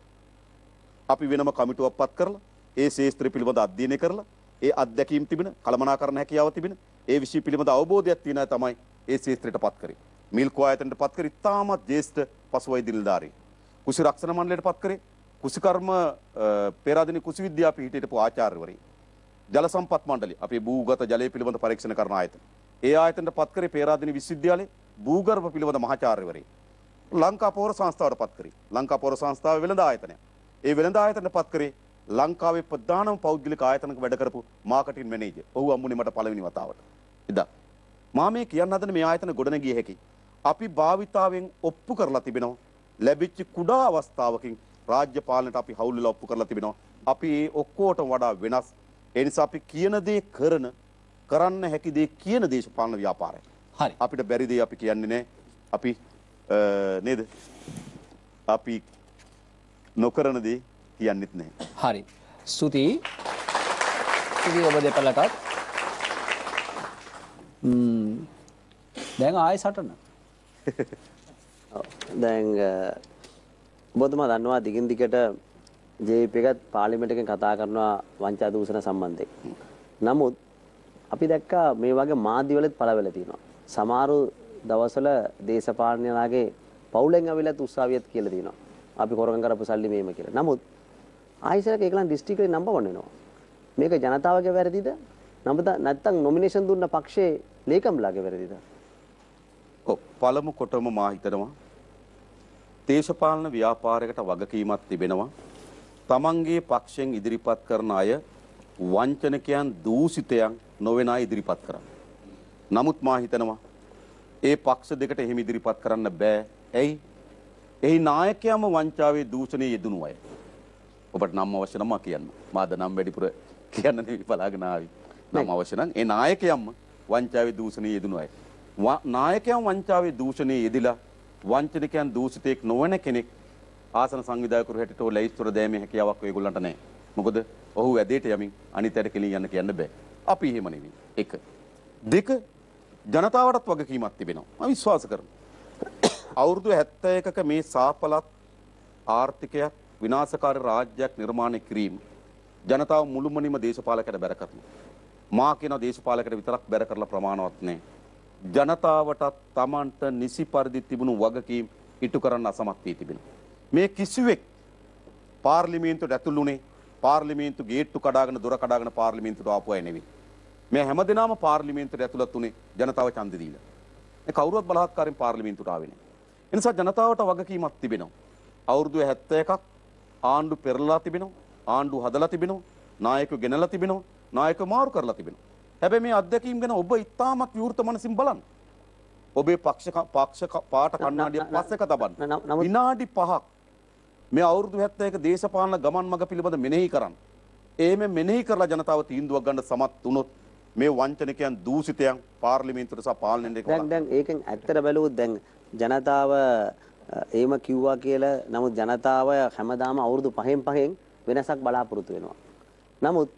අපි වෙනම කමිටුවක් පත් කරලා ඒ ශේෂ්ත්‍රය පිළිබඳ අධ්‍යයනය කරලා ඒ අත්දැකීම් තිබෙන කළමනාකරණ හැකියාව තිබෙන ඒ විෂය පිළිබඳ අවබෝධයක් තියෙන අය තමයි ඒ ශේෂ්ත්‍රයට පත් කරේ. මිල්කෝ ආයතනයට පත් කරේ ඉතාමත් ජ්‍යෙෂ්ඨ පසුවෛද්‍ය නිලධාරී. කුසි රක්ෂණ මණ්ඩලයට පත් කරේ කුසිකර්ම පේරාදෙණිය කුසි විද්‍යා පීඨයට හිටපු ආචාර්යවරයෙක්. ජල සම්පත් මණ්ඩලය අපේ භූගත ජලය පිළිබඳ පරීක්ෂණ කරන ආයතන. ඒ ආයතනයට පත් කරේ පේරාදෙණිය විශ්වවිද්‍යාලයේ භූගර්භ පිළිබඳ මහාචාර්යවරයෙක්. ලංකා පොහොර සංස්ථාවට පත් කරේ. ලංකා පොහොර සංස්ථාවේ වෙළඳ ආයතනය. ඒ වෙළඳ ආයතනයට පත් කරේ ලංකාවේ ප්‍රධානම පෞද්ගලික ආයතනක වැඩ කරපු මාකටිං මැනේජර්. ඔහු හම්බුනේ මට පළවෙනි වතාවට. එදා මා මේ කියන්න හදන මේ ආයතන ගොඩනගිය හැකි. අපි භාවිතාවෙන් ඔප්පු කරලා තිබෙනවා. ලැබිච්ච කුඩා අවස්ථාවකින් රාජ්‍ය පාලනයට අපි හවුල් වෙලා ඔප්පු කරලා තිබෙනවා. අපි ඒ ඔක්කොටම වඩා වෙනස්. ඒ නිසා අපි කියන දේ කරන්න හැකි දේ කියන දේශපාලන ව්‍යාපාරය. හරි. අපිට බැරි දේ අපි කියන්නේ නැහැ. අපි නේද? අපි නොකරන දේ කියන්නෙත් නැහැ. හරි. ස්තුතියි. ස්තුතියි ඔබ දෙපළටත්. දැන් ආයෙ සටන. දැන් ඔබතුමා දන්නවා දිගින් දිගට ජේ.පී. එකත් පාර්ලිමේන්තු එකෙන් කතා කරනවා වංචා දූෂණ සම්බන්ධයෙන්. නමුත් අපි දැක්කා මේ වගේ මාධ්‍යවලත් පළවෙලා තියෙනවා. සමහරු දවස්වල දේශපාලනලාගේ පවුලෙන් අවිලත් උත්සාවියත් කියලා තියෙනවා. අපි හොරගම් කරපු සල්ලි මේම කියලා. නමුත් ආයිසරක ඒකලන් ඩිස්ට්‍රික්ට් නම්බර් 1 වෙනවා. මේක ජනතාවගේ වැරදිද? නැත්නම් නොමිනේෂන් දුන්න පක්ෂයේ ලේකම්ලාගේ වැරදිද? ඔව් පළමු කොටම මා හිතනවා දේශපාලන ව්‍යාපාරයකට වගකීමක් තිබෙනවා. තමන්ගේ පක්ෂයෙන් ඉදිරිපත් කරන අය වංචනකයන් දූෂිතයන් නොවන අය ඉදිරිපත් කරන්න. නමුත් මා හිතනවා ඒ පක්ෂ දෙකට එහෙම ඉදිරිපත් කරන්න බෑ. ඇයි? එහි නායකයම වංචාවේ දූෂණයේ යෙදුණු අය. ඔබට නම් අවශ්‍ය නම් කියන්න. මාද නම් වැඩිපුර කියන්න නෙවෙයි බලාගෙන ආවි. නම් අවශ්‍ය නම් ඒ නායකයම වංචාවේ දූෂණයේ යෙදුණු අය. නායකයන් වංචාවේ දූෂණයේ යෙදිලා වංචනිකයන් දූෂිතෙක් නොවන කෙනෙක් ආසන සංවිධායකවරු හැටියට ඔය ලැයිස්තුර දෑමේ හැකියාවක් ඔයගොල්ලන්ට නැහැ. මොකද ඔහු වැදේට යමින් අනිතයට කෙලින් යන්න කියන්න බෑ. අපි එහෙම නෙවෙයි. එක. දෙක ජනතාවටත් වගකීමක් තිබෙනවා. මම විශ්වාස කරනවා. අවුරුදු 71ක මේ සාපලත් ආර්ථිකයක් විනාශකාරී රාජ්‍යයක් නිර්මාණය කිරීම ජනතාව මුළුමනින්ම දේශපාලකයට බැර කරනවා. මා කියන දේශපාලකයට විතරක් බැර කරලා ප්‍රමාණවත් නැහැ. ජනතාවටත් Tamanට නිසි පරිදි තිබුණු වගකීම් ඉටු කරන්න අසමත් වී තිබෙනවා. මේ කිසිවෙක් පාර්ලිමේන්තුවට ඇතුළුනේ පාර්ලිමේන්තු ගේට්ටු කඩාගෙන දොර කඩාගෙන පාර්ලිමේන්තුවට ආපු අය නෙවෙයි. මේ හැමදෙනාම පාර්ලිමේන්තුවට ඇතුළත් උනේ ජනතාව ඡන්දෙ දීලා. මේ කවුරුවත් බලහත්කාරයෙන් පාර්ලිමේන්තුවට ආවේ නැහැ. ඒ නිසා ජනතාවට වගකීමක් තිබෙනවා. අවුරුදු 71ක් ආණ්ඩු පෙරළලා තිබෙනවා. ආණ්ඩු හදලා තිබෙනවා. නායකයෝ ගෙනලා තිබෙනවා. නායකයෝ මාරු කරලා තිබෙනවා. හැබැයි මේ අත්දැකීම් ගැන ඔබ ඉතාමත් විවෘත මනසින් බලන්න. ඔබේ පක්ෂ පාට කණ්ණාඩිය පස්සෙක තබන්න. විනාඩි 5ක් මේ අවුරුදු 71 දේශපාලන ගමන් මඟ පිළිබඳ මෙනෙහි කරන්න. එහෙම මෙනෙහි කරලා ජනතාව තීන්දුවක් ගන්න සමත් වුණොත් මේ වංචනිකයන් දූෂිතයන් පාර්ලිමේන්තුවට සහ පාලනයට දැන් ඒකෙන් ඇත්තට බැලුවොත් දැන් ජනතාව එහෙම කිව්වා කියලා නමුත් ජනතාව හැමදාම අවුරුදු 5න් වෙනසක් බලාපොරොත්තු වෙනවා. නමුත්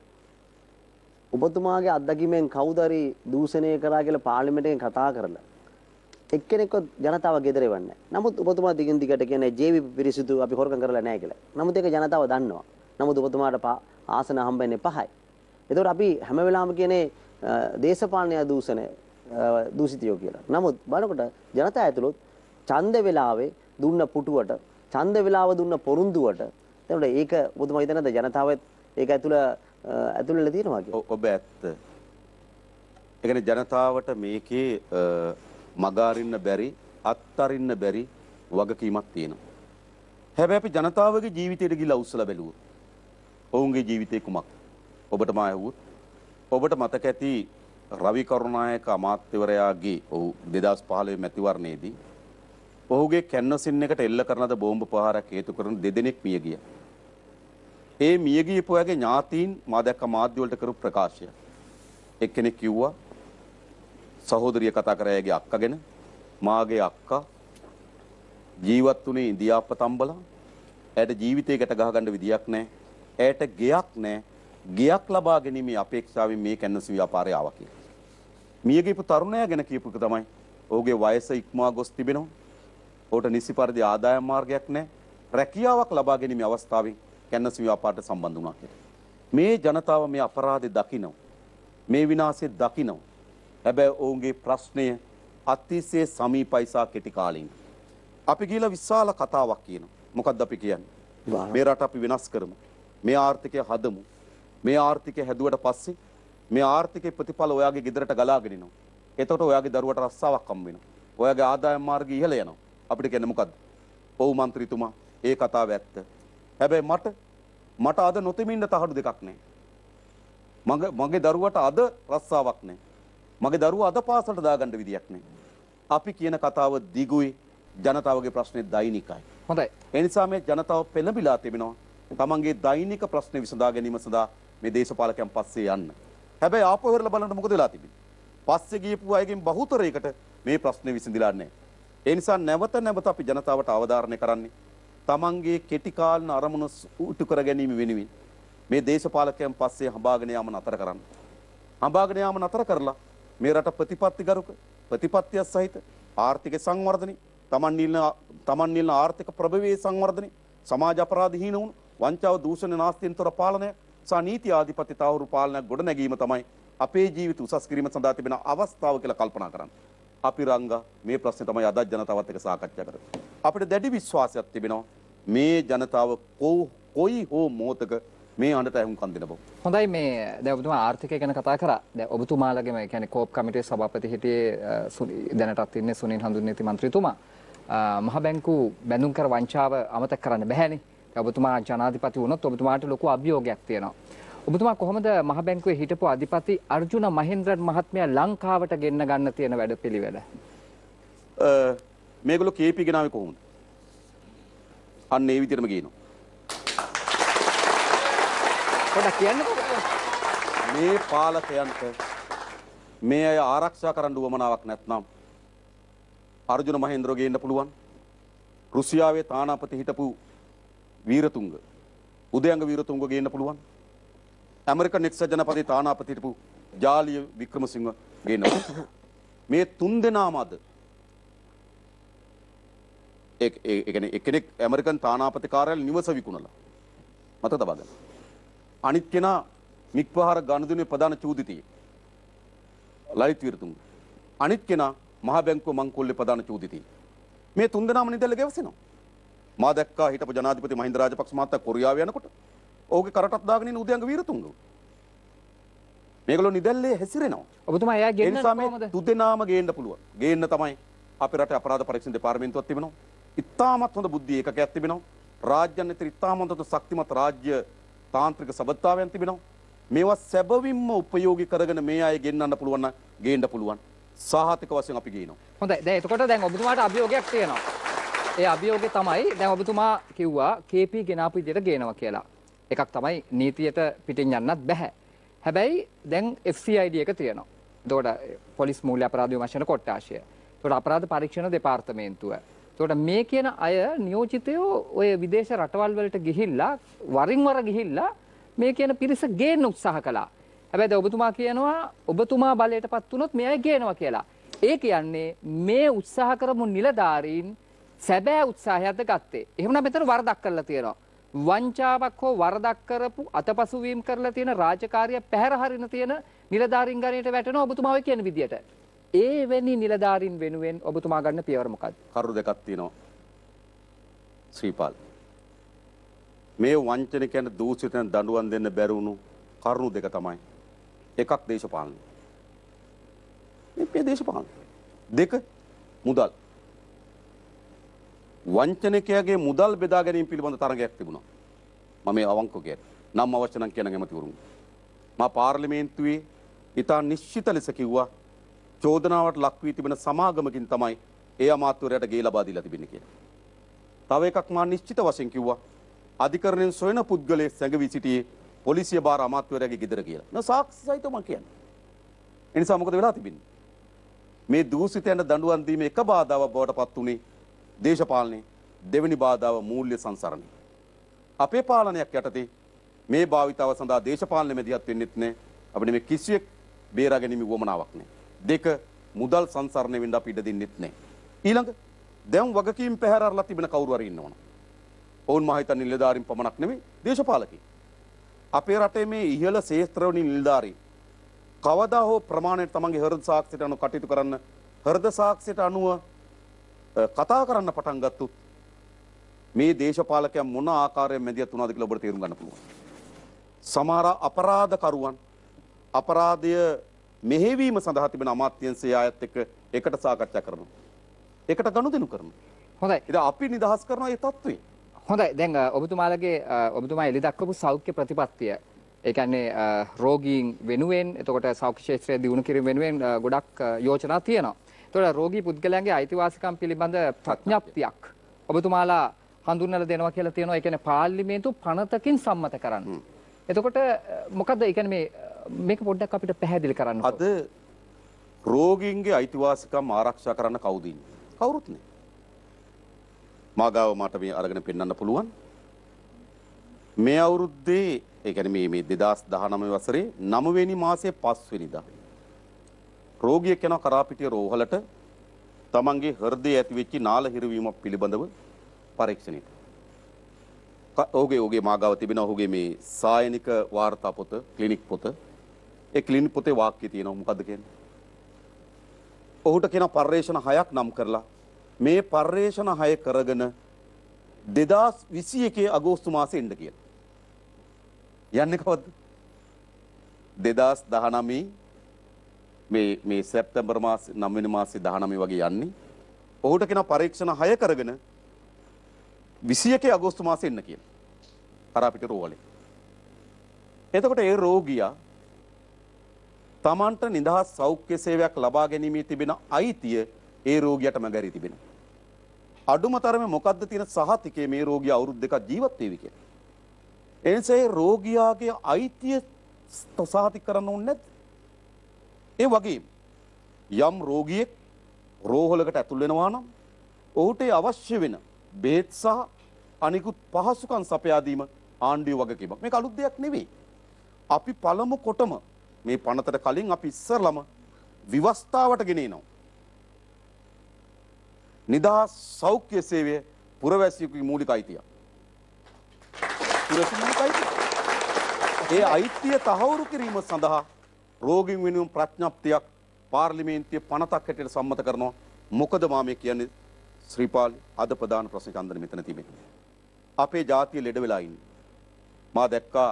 ඔබතුමාගේ අත්දැකීමෙන් කවුද හරි දූෂණය කරා කියලා පාර්ලිමේන්තුවෙන් කතා කරලා එක්කෙනෙක්ව ජනතාව ගෙදර එවන්නේ. නමුත් ඔබතුමා දිගින් දිගට කියන්නේ ජීවි පිරිසිදු අපි හොරකම් කරලා නැහැ කියලා. නමුත් ඒක ජනතාව දන්නවා. නමුත් ඔබතුමාට ආසන හම්බෙන්නේ 5යි. ඒතකොට අපි හැම වෙලාවෙම කියන්නේ දේශපාලන දූෂණය දූෂිතයෝ කියලා. නමුත් බලනකොට ජනතාව ඇතුළොත් ඡන්ද වෙලාවේ දුන්න පුටුවට, ඡන්ද වෙලාව දුන්න පොරොන්දුවට එතකොට ඒක ඔබතුමා හිතනද ජනතාවත් ඒක ඇතුළේ තියෙනවා කියලා? ඔබ ඇත්ත. ඒ කියන්නේ ජනතාවට මේකේ මගාරින්න බැරි, අත්තරින්න බැරි වගකීමක් තියෙනවා. හැබැයි අපි ජනතාවගේ ජීවිතයට ගිහිල්ලා උස්සලා බැලුවොත් ඔවුන්ගේ ජීවිතේ කුමක්? ඔබට මා ඇහුවොත් ඔබට මතක ඇති රවි කරුණායක අමාත්‍යවරයාගේ ඔහු 2015 මැතිවරණයේදී ඔහුගේ කැන්වසින් එකට එල්ල කරන ලද බෝම්බ ප්‍රහාරයක් හේතු කරන දෙදෙනෙක් මිය ගියා. ඒ මිය ගියපු අයගේ ඥාතීන් මා දැක්ක මාධ්‍ය වලට කරපු ප්‍රකාශය. එක්කෙනෙක් කිව්වා සහෝදරිය කතා කරෑගේ අක්ක ගැන, මාගේ අක්කා ජීවත් වුණේ ඉන්දියාප්ප තම්බලා, ඇයට ජීවිතේ ගැට ගහගන්න විදියක් නැහැ, ඇයට ගෙයක් නැහැ, ගෙයක් ලබා ගැනීමේ අපේක්ෂාවෙන් මේ කැන්වස් ව්‍යාපාරය ආවා කියලා. මිය ගියපු තරුණයා ගැන කියපු එක තමයි ඔහුගේ වයස ඉක්මවා ගොස් තිබෙනවා, ඔහුට නිසි පරිදි ආදායම් මාර්ගයක් නැහැ, රැකියාවක් ලබා ගැනීමේ අවස්ථාවෙන් කැන්වස් ව්‍යාපාරයට සම්බන්ධ වුණා කියලා. මේ ජනතාව මේ අපරාධේ දකිනවා, මේ විනාශය දකිනවා. හැබැයි ඔවුන්ගේ ප්‍රශ්නය අතිශය සමීපයිසා කෙටි කාලෙකින්. අපි ගිහලා විශාල කතාවක් කියනවා. මොකද්ද අපි කියන්නේ? මේ රට අපි වෙනස් කරමු. මේ ආර්ථිකය හදමු. මේ ආර්ථිකය හැදුවට පස්සේ මේ ආර්ථිකේ ප්‍රතිඵල ඔයාගේ ගෙදරට ගලාගෙන එනවා. එතකොට ඔයාගේ දරුවට රස්සාවක් හම්බ වෙනවා. ඔයාගේ ආදායම් මාර්ගය ඉහළ යනවා. අපිට කියන්නේ මොකද්ද? ඔව් മന്ത്രിතුමා, ඒ කතාව ඇත්ත. හැබැයි මට අද නොතෙමින්න තහඩු දෙකක් නැහැ. මගේ දරුවට අද රස්සාවක් නැහැ. මගේ දරුවා අද පාසලට දාගන්න විදියක් නැහැ. අපි කියන කතාව දිගුයි, ජනතාවගේ ප්‍රශ්නේ දෛනිකයි. හොඳයි. ඒ නිසා මේ ජනතාව පෙළඹිලා තිබෙනවා තමන්ගේ දෛනික ප්‍රශ්න විසඳා ගැනීම සඳහා මේ දේශපාලකයන් පස්සේ යන්න. හැබැයි ආපහු වෙරලා බලන්න මොකද වෙලා තිබෙන්නේ? පස්සේ ගියපු අයගෙන් බහුතරයකට මේ ප්‍රශ්නේ විසඳිලා නැහැ. ඒ නිසා නැවත අපි ජනතාවට අවධාරණය කරන්නේ තමන්ගේ කෙටි කාලන අරමුණ උටු කර ගැනීම වෙනුවෙන් මේ දේශපාලකයන් පස්සේ හඹාගෙන යාම නතර කරන්න. හඹාගෙන යාම නතර කරලා මේ රට ප්‍රතිපත්තිගරුක, ප්‍රතිපත්තිය සහිත ආර්ථික සංවර්ධනය, තමන් නිලන ආර්ථික ප්‍රභවයේ සංවර්ධනය, සමාජ අපරාධ හීන වුණු වංචාව, දූෂණ, නාස්තියෙන් තොර පාලනය සහ නීති ආධිපත්‍යතාවරු පාලනයක් ගොඩ නැගීම තමයි අපේ ජීවිත උසස් කිරීම සඳහා තිබෙන අවස්ථාව කියලා කල්පනා කරන්න. අපි රංගා මේ ප්‍රශ්නේ තමයි අද ජනතාවත් එක්ක සාකච්ඡා කරන්නේ. අපිට දැඩි විශ්වාසයක් තිබෙනවා මේ ජනතාව කොයි හෝ මොහොතක මේ අඬට ඇහුම්කන් දෙන බව. හොඳයි. මේ දැන් ඔබතුමා ආර්ථිකය ගැන කතා කරා. දැන් ඔබතුමාලගේම කියන්නේ කෝප් කමිටුවේ සභාපති හිටියේ දැනටත් ඉන්නේ සුනිල් හඳුන්වති මන්ත්‍රීතුමා. මහ බැංකු බැඳුම් කර වංචාව අමතක කරන්න බෑනේ. ඔබතුමා ජනාධිපති වුණොත් ඔබතුමාට ලොකු අභියෝගයක් තියෙනවා. ඔබතුමා කොහොමද මහ බැංකුවේ හිටපු අධිපති අර්ජුන මහින්ද්‍රන් මහත්මයා ලංකාවට ගෙන්න ගන්න තියෙන වැඩපිළිවෙල? මේගොල්ලෝ කේපී ගෙනාවේ කොහොමද? අන්න ඒ විදිහටම ගේනවා. පොඩ්ඩක් කියන්නකෝ. මේ පාලකයන්ට මේ අය ආරක්ෂා කරන්න උවමනාවක් නැත්නම් අර්ජුන මහේන්ද්‍රව ගේන්න පුළුවන්. රුසියාවේ තානාපති හිටපු වීරතුංග, උදයංග වීරතුංග ගේන්න පුළුවන්. ඇමරිකන් එක්සත් ජනපදයේ තානාපති හිටපු ජාලිය වික්‍රමසිංහ ගේන්න පුළුවන්. මේ තුන් දෙනාම අද එක්කෙනෙක් ඇමරිකන් තානාපති කාර්යාලය නිවස විකුණලා මත තබා ගන්න. අනිත් කෙනා මික්පහාර ගනුදෙනුවේ ප්‍රධාන චූදිතියෙක් ලලිත් වීරතුංග. අනිත් කෙනා මහ බැංකුව මංකොල්ලේ ප්‍රධාන චූදිතියෙක්. මේ තුන් දෙනාම නිදැල්ල ගෙවසිනවා. මා දැක්කා හිටපු ජනාධිපති මහින්ද රාජපක්ෂ මහතා කොරියාව යනකොට ඔහුගේ කරටත් දාගෙන ඉන්න උදයංග වීරතුංග. මේගොල්ලෝ නිදැල්ලේ හැසිරෙනවා. ඔබතුමා එයා ගෙන්නන්නේ කොහොමද? තුන් දෙනාම ගේන්න පුළුවන්. ගේන්න තමයි අපේ රටේ අපරාධ පරීක්ෂණ දෙපාර්තමේන්තුවක් තිබෙනවා. ඉතාමත් හොඳ බුද්ධි ඒකකයක් තිබෙනවා. රාජ්‍යයන් අතර ඉතාමත් හොඳ ශක්තිමත් රාජ්‍ය තාන්ත්‍රික සබඳතාවයන් තිබෙනවා. මේවා සැබවින්ම උපයෝගී කරගෙන මේ අය ගෙන්නන්න පුළුවන් නම් ගේන්න පුළුවන්. සාහතික වශයෙන් අපි ගේනවා. හොඳයි. දැන් එතකොට දැන් ඔබතුමාට අභියෝගයක් තියෙනවා. ඒ අභියෝගය තමයි දැන් ඔබතුමා කිව්වා KP ගෙනාපු විදිහට ගේනවා කියලා. එකක් තමයි නීතියට පිටින් යන්නත් බෑ. හැබැයි දැන් FCID එක තියෙනවා. එතකොට පොලිස් මූල්‍ය අපරාධ විමර්ශන කොට්ටාශය. එතකොට අපරාධ පරීක්ෂණ දෙපාර්තමේන්තුව. එතකොට මේ කියන අය නියෝජිතයෝ ඔය විදේශ රටවල් වලට ගිහිල්ලා වරින් වර ගිහිල්ලා මේ කියන පිරිස ගේන්න උත්සාහ කළා. හැබැයි ඔබතුමා කියනවා ඔබතුමා බලයටපත් වුණොත් මේ අය ගේනවා කියලා. ඒ කියන්නේ මේ උත්සාහ කරමු නිලධාරීන් සැබෑ උත්සාහයක්ද ගත්තේ. එහෙමනම් මෙතන වරදක් කරලා තියෙනවා. වංචාවක් හෝ වරදක් කරපු අතපසුවීම් කරලා තියෙන රාජකාරිය පැහැර හරින තියෙන නිලධාරීන් ගණයට වැටෙනවා ඔබතුමා ඔය කියන විදියට. එවැනි නිලධාරීන් වෙනුවෙන් ඔබතුමා ගන්න පියවර මොකක්ද? කරුණු දෙකක් තියෙනවා. ශ්‍රීපාල්. මේ වංචනිකයන් දූෂිතයන් දඬුවම් දෙන්න බැරි වුණු කරුණු දෙක තමයි. එකක් දේශපාලනය. මේ දේශපාලනය. දෙක මුදල්. වංචනිකයාගේ මුදල් බෙදා ගැනීම පිළිබඳ තරගයක් තිබුණා. මම මේ අවංකව කියන්නේ. නම් අවශ්‍ය නම් කියන ඇමතිවරුන්. මා පාර්ලිමේන්තුවේ ඉතා නිශ්චිත ලෙස කිව්වා චෝදනාවට ලක් වී තිබෙන සමාගමකින් තමයි ඒ අමාත්‍යවරයාට ගේ ලබා දීලා තිබෙන්නේ කියලා. තව එකක් මා නිශ්චිත වශයෙන් කිව්වා අධිකරණයෙන් සොයන පුද්ගලයෙක් සැඟවී සිටියේ පොලිසිය බාර අමාත්‍යවරයාගේ ගෙදර කියලා. නෝ සාක්ෂි සහිතව මම කියන්නේ. ඒ නිසා මොකද වෙලා තිබෙන්නේ? මේ දූෂිතයන්ට දඬුවම් දීමේ එක බාධාවක් බවට පත් උනේ දේශපාලනේ, දෙවෙනි බාධාව මූල්‍ය සංසරණය. අපේ පාලනයක් යටතේ මේ භාවිතාව සඳහා දේශපාලන මැදිහත් වෙන්නෙත් නැහැ. අපිට මේ කිසියෙක් බේරා ගැනීම වමනාවක් නැහැ. දෙක මුදල් සංසරණය වෙන්න අපි ඉඩ දෙන්නෙත් නැහැ. ඊළඟ දැන් වගකීම් පැහැර අරලා තිබෙන කවුරු හරි ඉන්නවනම්. ඔවුන් මා හිතන්නේ නිලධාරීන් පමණක් නෙමෙයි දේශපාලකයෝ. අපේ රටේ මේ ඉහළ ශේත්‍රවලින් නිලධාරීන් කවදා හෝ ප්‍රමාණයට තමන්ගේ හෘද සාක්ෂියට අනුව කටයුතු කරන්න හෘද සාක්ෂියට අනුව කතා කරන්න පටන් ගත්තොත් මේ දේශපාලකයන් මොන ආකාරයෙන් මැදිහත් වුණාද කියලා ඔබට තේරුම් ගන්න පුළුවන්. සමහර අපරාධකරුවන් අපරාධය මෙහෙවීම සඳහා තිබෙන අමාත්‍යංශය ආයත් එක්ක එකට සාකච්ඡා කරනවා. එකට ගනුදෙනු කරනවා. හොඳයි. ඉතින් අපි නිදහස් කරන මේ තත්ත්වය. හොඳයි. දැන් ඔබතුමා එලි දක්වපු සෞඛ්‍ය ප්‍රතිපත්තිය. ඒ කියන්නේ රෝගීන් වෙනුවෙන් එතකොට සෞඛ්‍ය ක්ෂේත්‍රය දියුණු කිරීම වෙනුවෙන් ගොඩක් යෝජනා තියෙනවා. එතකොට රෝගී පුද්ගලයන්ගේ අයිතිවාසිකම් පිළිබඳ ප්‍රඥප්තියක් ඔබතුමාලා හඳුන්වලා දෙනවා කියලා තියෙනවා. ඒ කියන්නේ පාර්ලිමේන්තු පනතකින් සම්මත කරන්න. එතකොට මොකද ඒ කියන්නේ මේක පොඩ්ඩක් අපිට පැහැදිලි කරන්න. අද රෝගීන්ගේ අයිතිවාසිකම් ආරක්ෂා කරන්න කවුද ඉන්නේ? කවුරුත් නෑ. මාගාව මට මේ අරගෙන පෙන්වන්න පුළුවන්. මේ අවුරුද්දේ ඒ කියන්නේ මේ 2019 වසරේ 9 වෙනි මාසයේ 5 වෙනිදා රෝගියෙක් යන කරාපිටිය රෝහලට තමන්ගේ හෘදයේ ඇතිවෙච්ච නාල හිරවීමක් පිළිබඳව පරීක්ෂණයට. ඔහුගේ මාගාව තිබෙන ඔහුගේ මේ සායනික වාර්තා පොත, ක්ලිනික් පොත. ඒ ක්ලිනික් පොතේ වාක්‍ය තියෙනවා මොකද්ද කියන්නේ? ඔහුට කියන පර්යේෂණ 6ක් නම් කරලා මේ පර්යේෂණ 6 කරගෙන 2021 අගෝස්තු මාසෙ එන්න කියලා. යන්නේ කවද්ද? 2019 මේ සැප්තැම්බර් මාසේ 9 වෙනි මාසේ 19 වගේ යන්නේ. ඔහුට කියන පරීක්ෂණ 6 කරගෙන 21 අගෝස්තු මාසේ එන්න කියලා. කරාපිට රෝහලේ. එතකොට ඒ රෝගියා තමන්ට නිදහස් සෞඛ්‍ය සේවයක් ලබා ගැනීමේ තිබෙන අයිතිය ඒ රෝගියාට මගහැරී තිබෙනවා. අඩුම තරමේ මොකද්ද තියෙන සහතිකයේ මේ රෝගියා අවුරුදු දෙකක් ජීවත් වේවි කියලා. එනිසා රෝගියාගේ අයිතිය සහතික කරන්න ඕනේ නැද්ද? ඒ වගේම යම් රෝගියෙක් රෝහලකට ඇතුල් වෙනවා නම් ඔහුට අවශ්‍ය වෙන බෙහෙත් සහ අනිකුත් පහසුකම් සපයා දීම ආණ්ඩුවේ වගකීමක්. මේක අලුත් දෙයක් නෙවෙයි. අපි පළමු කොටම මේ පනතට කලින් අපි ඉස්සරළම විවස්ථාවට ගෙනිනවා. නිදහස් සෞඛ්‍ය සේවය පුරවැසියෙකුගේ මූලික අයිතියක්. ඒ අයිතිය තහවුරු කිරීම සඳහා රෝගීන් වෙනුවෙන් ප්‍රඥප්තියක් පාර්ලිමේන්තුවේ පනතක් හැටියට සම්මත කරනවා. මොකද මා මේ කියන්නේ ශ්‍රීපාල් අද ප්‍රධාන ප්‍රශ්න චන්දන මෙතන තිබෙනවා. අපේ ජාතිය ලෙඩ වෙලා ඉන්නේ. මා දැක්කා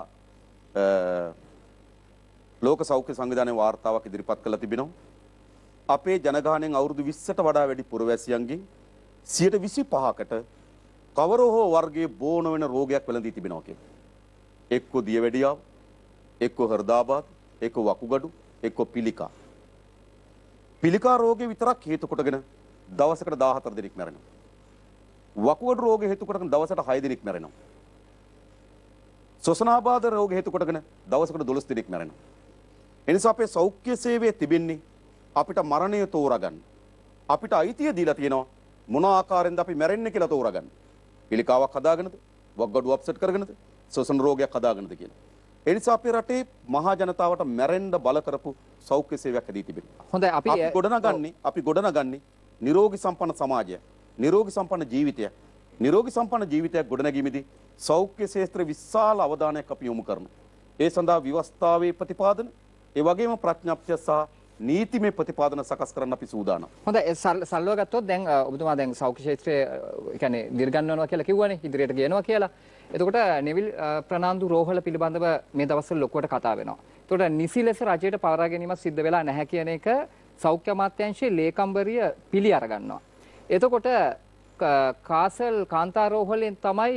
ලෝක සෞඛ්‍ය සංවිධානයේ වාර්තාවක් ඉදිරිපත් කළා තිබෙනවා. අපේ ජනගහනයෙන් අවුරුදු 20ට වඩා වැඩි පුරවැසියන්ගෙන් 25%කට කවර හෝ වර්ගයේ බෝන වෙන රෝගයක් වැළඳී තිබෙනවා කියලා. එක්ක දියවැඩියාව, එක්ක හෘදාබාධ, එක්ක වකුගඩු, එක්ක පිළිකා. පිළිකා රෝගේ විතරක් හේතු කොටගෙන දවසකට 14 දෙනෙක් මැරෙනවා. වකුගඩු රෝගේ හේතු කොටගෙන දවසට 6 දෙනෙක් මැරෙනවා. ශ්වසනාබාධ රෝග හේතු කොටගෙන දවසකට 12 දෙනෙක් මැරෙනවා. එනිසා අපේ සෞඛ්‍ය සේවයේ තිබෙන්නේ අපිට මරණය තෝරගන්න. අපිට අයිතිය දීලා තියෙනවා මොන ආකාරයෙන්ද අපි මැරෙන්නේ කියලා තෝරගන්න. පිළිකාවක් හදාගෙනද, වකුගඩු අප්සෙට් කරගෙනද, ශ්වසන රෝගයක් හදාගෙනද කියලා. ඒ නිසා අපේ රටේ මහා ජනතාවට මැරෙන්න බල කරපු සෞඛ්‍ය සේවයක් ඇදී තිබෙනවා. හොඳයි අපි ගොඩනගන්නේ නිරෝගී සම්පන්න සමාජය, නිරෝගී සම්පන්න ජීවිතය. නිරෝගී සම්පන්න ජීවිතයක් ගොඩනැගීමේදී සෞඛ්‍ය ක්ෂේත්‍රයේ විශාල අවධානයක් අපි යොමු කරනවා. ඒ සඳහා ව්‍යවස්ථාවේ ප්‍රතිපාදන, ඒ වගේම ප්‍රඥාප්තිය සහ නීතිමය ප්‍රතිපාදන සකස් කරන්න අපි සූදානම්. හොඳයි සල්ලව ගත්තොත් දැන් ඔබතුමා දැන් සෞඛ්‍ය ක්ෂේත්‍රයේ කියන්නේ දිර්ගන්වනවා කියලා කිව්වනේ ඉදිරියට ගේනවා කියලා. එතකොට නෙවිල් ප්‍රනාන්දු රෝහල පිළිබඳව මේ දවස්වල ලොකුවට කතා වෙනවා. එතකොට නිසි ලෙස රජයට පවරා ගැනීමක් සිද්ධ වෙලා නැහැ කියන එක සෞඛ්‍ය අමාත්‍යාංශයේ ලේකම්වරිය පිළි අරගන්නවා. එතකොට කාසල් කාන්තා රෝහලෙන් තමයි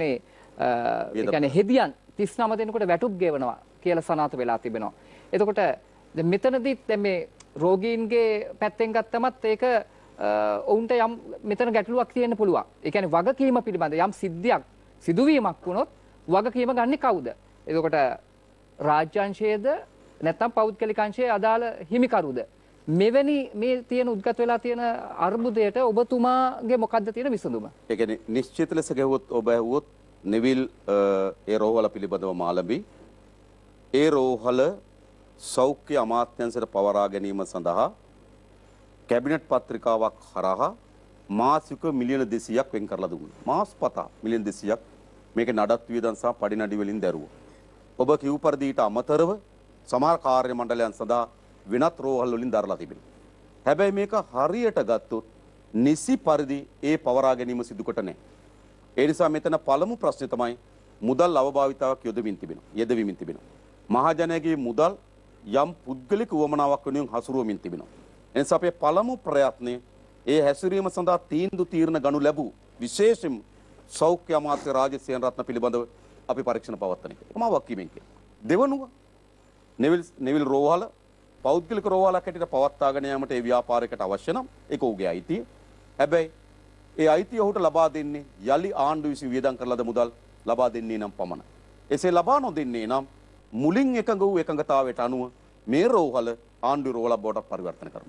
කියන්නේ හෙදියන් 39 දෙනෙකුට වැටුප් ගෙවනවා කියලා සනාථ වෙලා තිබෙනවා. එතකොට දැන් මෙතනදී දැන් මේ රෝගීන්ගේ පැත්තෙන් ගත්තමත් ඒක ඔවුන්ට යම් මෙතන ගැටලුවක් තියෙන්න පුළුවන්. ඒ කියන්නේ වගකීම පිළිබඳ යම් සිදුවීමක් වුණොත් වගකීම ගන්නේ කවුද? එතකොට රාජ්‍යාංශයේද නැත්නම් පෞද්ගලික අංශයේ අදාළ හිමිකරුද? මෙවැනි මේ තියෙන උද්ගත වෙලා තියෙන අර්බුදයට ඔබතුමාගේ මොකද්ද තියෙන විසඳුම? ඒ කියන්නේ නිශ්චිත ලෙස ගෙවුවොත් ඔබ ඇහුවොත් නෙවිල් ඒ රෝහල පිළිබඳව මාළඹි ඒ රෝහල සෞඛ්‍ය අමාත්‍යාංශයට පවරා ගැනීම සඳහා කැබිනට් පත්‍රිකාවක් හරහා මාසික මිලියන 200ක් වෙන් කරලා දුන්නා. මාස්පතා මිලියන 200ක් මේක නඩත්තු වියදම් සහ පඩි නඩි වලින් දැරුවා. ඔබ කිව් පරිදි ඊට අමතරව සමහර කාර්ය මණ්ඩලයන් සඳහා වෙනත් රෝහල් වලින් දරලා තිබෙනවා. හැබැයි මේක හරියට ගත්තොත් නිසි පරිදි ඒ පවරා ගැනීම සිදු කොට නැහැ. ඒ නිසා මෙතන පළමු ප්‍රශ්නේ තමයි මුදල් අවභාවිතාවක් යොදමින් තිබෙනවා. මහජනයාගේ මුදල් යම් පුද්ගලික උවමනාවක් වෙනුවෙන් හසුරුවමින් තිබෙනවා. එනිසා අපේ පළමු ප්‍රයත්නය ඒ හැසිරීම සඳහා තීරණ ගනු ලැබූ විශේෂයෙන් සෞඛ්‍ය අමාත්‍ය රාජසේන රත්න පිළිබඳව අපි පරීක්ෂණ පවත්වන එක. මොනවා වක්කීමෙන් කියන්නේ. දෙවනුව නෙවිල් රෝහල පෞද්ගලික රෝහලක් හැටියට පවත්වාගෙන යාමට ඒ ව්‍යාපාරයකට අවශ්‍ය නම් ඒක ඔහුගේ අයිතිය. හැබැයි ඒ අයිතිය ඔහුට ලබා දෙන්නේ යලි ආණ්ඩුව විසින් වියදම් කරන ලද මුදල් ලබා දෙන්නේ නම් පමණයි. එසේ ලබා නොදෙන්නේ නම් මුලින් එකඟ වූ එකඟතාවයට අනුව මේ රෝහල ආණ්ඩු රෝහලක් බවට පරිවර්තන කරමු.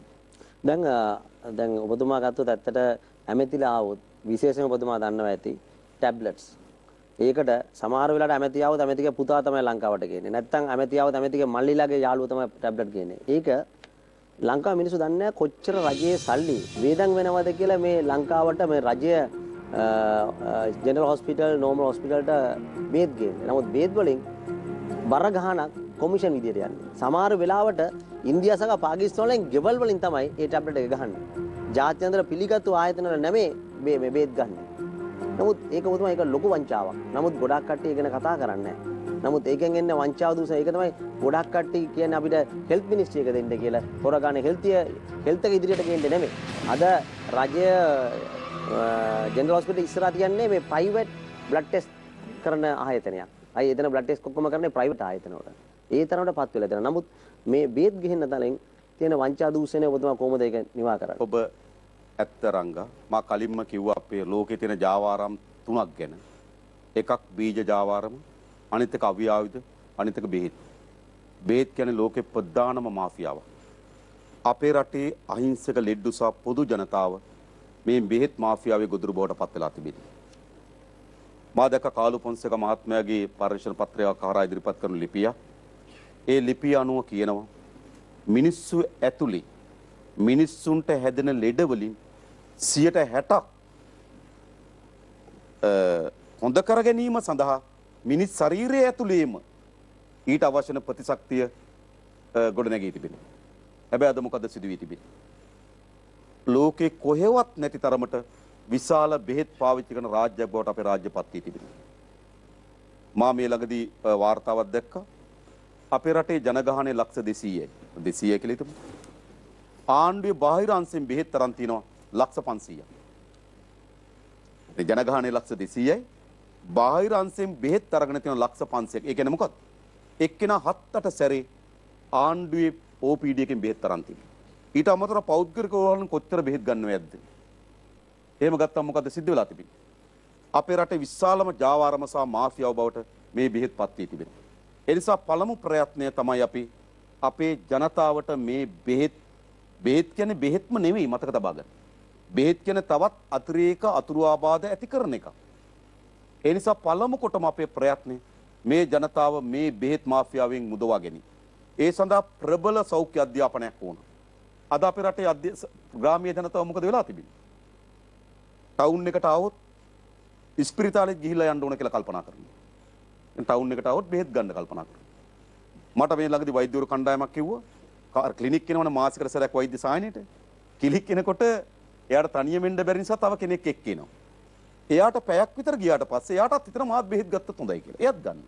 දැන් ඔබතුමා ගත්තොත් ඇත්තට ඇමතිලා ආවොත් විශේෂයෙන්ම ඔබතුමා දන්නවා ඇති ටැබ්ලට්ස්. ඒකට සමහර වෙලාවට ඇමති ආවොත් ඇමතිගේ පුතා තමයි ලංකාවට ගේන්නේ. නැත්නම් ඇමති ආවොත් ඇමතිගේ මල්ලිලාගේ යාළුවා තමයි ටැබ්ලට් ගේන්නේ. ඒක ලංකාවේ මිනිස්සු දන්නේ නැහැ කොච්චර රජයේ සල්ලි වේදන් වෙනවද කියලා මේ ලංකාවට මේ රජය ජෙනරල් හොස්පිටල් නෝමල් හොස්පිටල්ට බේත් ගේන්නේ. නමුත් බේත් වලින් බර ගහනක් කොමිෂන් විදියට යන්නේ. සමහර වෙලාවට ඉන්දියා සහ පාකිස්තාන වලින් ගෙවල් වලින් තමයි මේ ටැබ්ලට් එක ගහන්නේ. ජාත්‍යන්තර පිළිගත්තු ආයතන වල නෙමෙයි මේ බේත් ගන්න. නමුත් ඒක මොකද ඒක ලොකු වංචාවක්. නමුත් ගොඩක් කට්ටිය ගැන කතා කරන්නේ නැහැ. නමුත් ඒකෙන් එන්නේ වංචාව දුස ඒක තමයි ගොඩක් කට්ටිය කියන්නේ අපිට හෙල්ත් මිනිස්ට්‍රි එක දෙන්න කියලා. හොරගානේ හෙල්ත් එක ඉදිරියට ගේන්නේ නෙමෙයි. අද රජය ජෙනරල් හොස්පිටල් ඉස්සරහා තියන්නේ මේ ප්‍රයිවට් බ්ලඩ් ටෙස්ට් කරන ආයතනයක්. අය එතන බ්ලඩ් ටෙස්ට් ඔක්කොම කරන්නේ ප්‍රයිවට් ආයතන වල. ඒ තරමටපත් වෙලා තියෙනවා. නමුත් මේ බේත් ගෙහෙන්න තලින් තියෙන වංචා දූෂණය ඔබතුමා කොහොමද ඒක නිවා කරන්නේ? ඔබ ඇත්තරංගා මා කලින්ම කිව්වා අපේ ලෝකේ තියෙන ජාවාරම් තුනක් ගැන. එකක් බීජ ජාවාරම, අනිත් එක අවි ආයුධ, අනිත් එක බෙහෙත්. බෙහෙත් කියන්නේ ලෝකේ ප්‍රධානම මාෆියාව. අපේ රටේ අහිංසක ලෙඩ්ඩු සහ පොදු ජනතාව මේ බෙහෙත් මාෆියාවේ ගොදුරු බවට පත් වෙලා තිබෙනවා. මා දැක්ක කාලු පොන්සේක මහත්මයාගේ පරිශන පත්‍රයක් හරහා ඉදිරිපත් කරන ලිපිය. ඒ ලිපිය අනුව කියනවා මිනිස්සු ඇතුලේ මිනිස්සුන්ට හැදෙන ලෙඩ වලින් 60% හොඳ කර ගැනීම සඳහා මිනිස් ශරීරය ඇතුළේම ඊට අවශ්‍ය ප්‍රතිශක්තිය ගොඩනැගී තිබෙනවා. හැබැයි අද මොකද සිදු වී තිබෙන්නේ? ලෝකේ කොහෙවත් නැති තරමට විශාල බෙහෙත් පාවිච්චි කරන රාජ්‍යයක් බවට අපේ රාජ්‍ය පත් වී තිබෙනවා. මා මේ ළඟදී වාර්තාවක් දැක්කා. අපේ රටේ ජනගහනය ලක්ෂ 200යි. 200 කියලා හිතමු. ආණ්ඩුවේ බාහිර අංශෙන් බෙහෙත් තරම් තියෙනවා ලක්ෂ 500ක්. ඒ ජනගහනය ලක්ෂ 200යි. බාහිර අංශෙන් බෙහෙත් අරගෙන තියෙන ලක්ෂ 500ක්. ඒ කියන්නේ මොකක්ද? එක්කෙනා 7-8 සැරේ ආණ්ඩුවේ OPD එකෙන් බෙහෙත් තරම් තියෙනවා. ඊට අමතරව පෞද්ගලික වලින් කොච්චර බෙහෙත් ගන්නවද? එහෙම ගත්තම මොකද සිද්ධ වෙලා තිබෙන්නේ? අපේ රටේ විශාලම ජාවාරම සහ මාෆියාව බවට මේ බෙහෙත් පත් වී තිබෙනවා. ඒ නිසා පළමු ප්‍රයත්නය තමයි අපි අපේ ජනතාවට මේ බෙහෙත් කියන්නේ බෙහෙත්ම නෙවෙයි මතක තබා ගන්න. බෙහෙත් කියන්නේ තවත් අතිරේක අතුරු ආබාධ ඇති කරන එක. ඒ නිසා පළමු කොටම අපේ ප්‍රයත්නේ මේ ජනතාව මේ බෙහෙත් මාෆියාවෙන් මුදවා ගැනීම. ඒ සඳහා ප්‍රබල සෞඛ්‍ය අධ්‍යාපනයක් ඕන. අද අපේ රටේ ග්‍රාමීය ජනතාව මොකද වෙලා තිබෙන්නේ? ටවුන් එකට ආවොත් ඉස්පිරිතාලෙත් ගිහිල්ලා යන්න ඕන කියලා කල්පනා කරනවා. ටවුන් එකට આવොත් බෙහෙත් ගන්න කල්පනා කරනවා. මට මේ ළඟදී වෛද්‍යවරු කණ්ඩායමක් කිව්වා ක්ලිනික් කෙනවන මාසිකට සැරයක් වෛද්‍ය සායනයට. ක්ලිනික් කෙනකොට එයාට තනියම වෙන්න බැරි නිසා තව කෙනෙක් එක්ක එනවා. එයාට පැයක් විතර ගියාට පස්සේ එයාටත් හිතන මාත් බෙහෙත් ගත්තොත් හොඳයි කියලා. එයාත් ගන්න.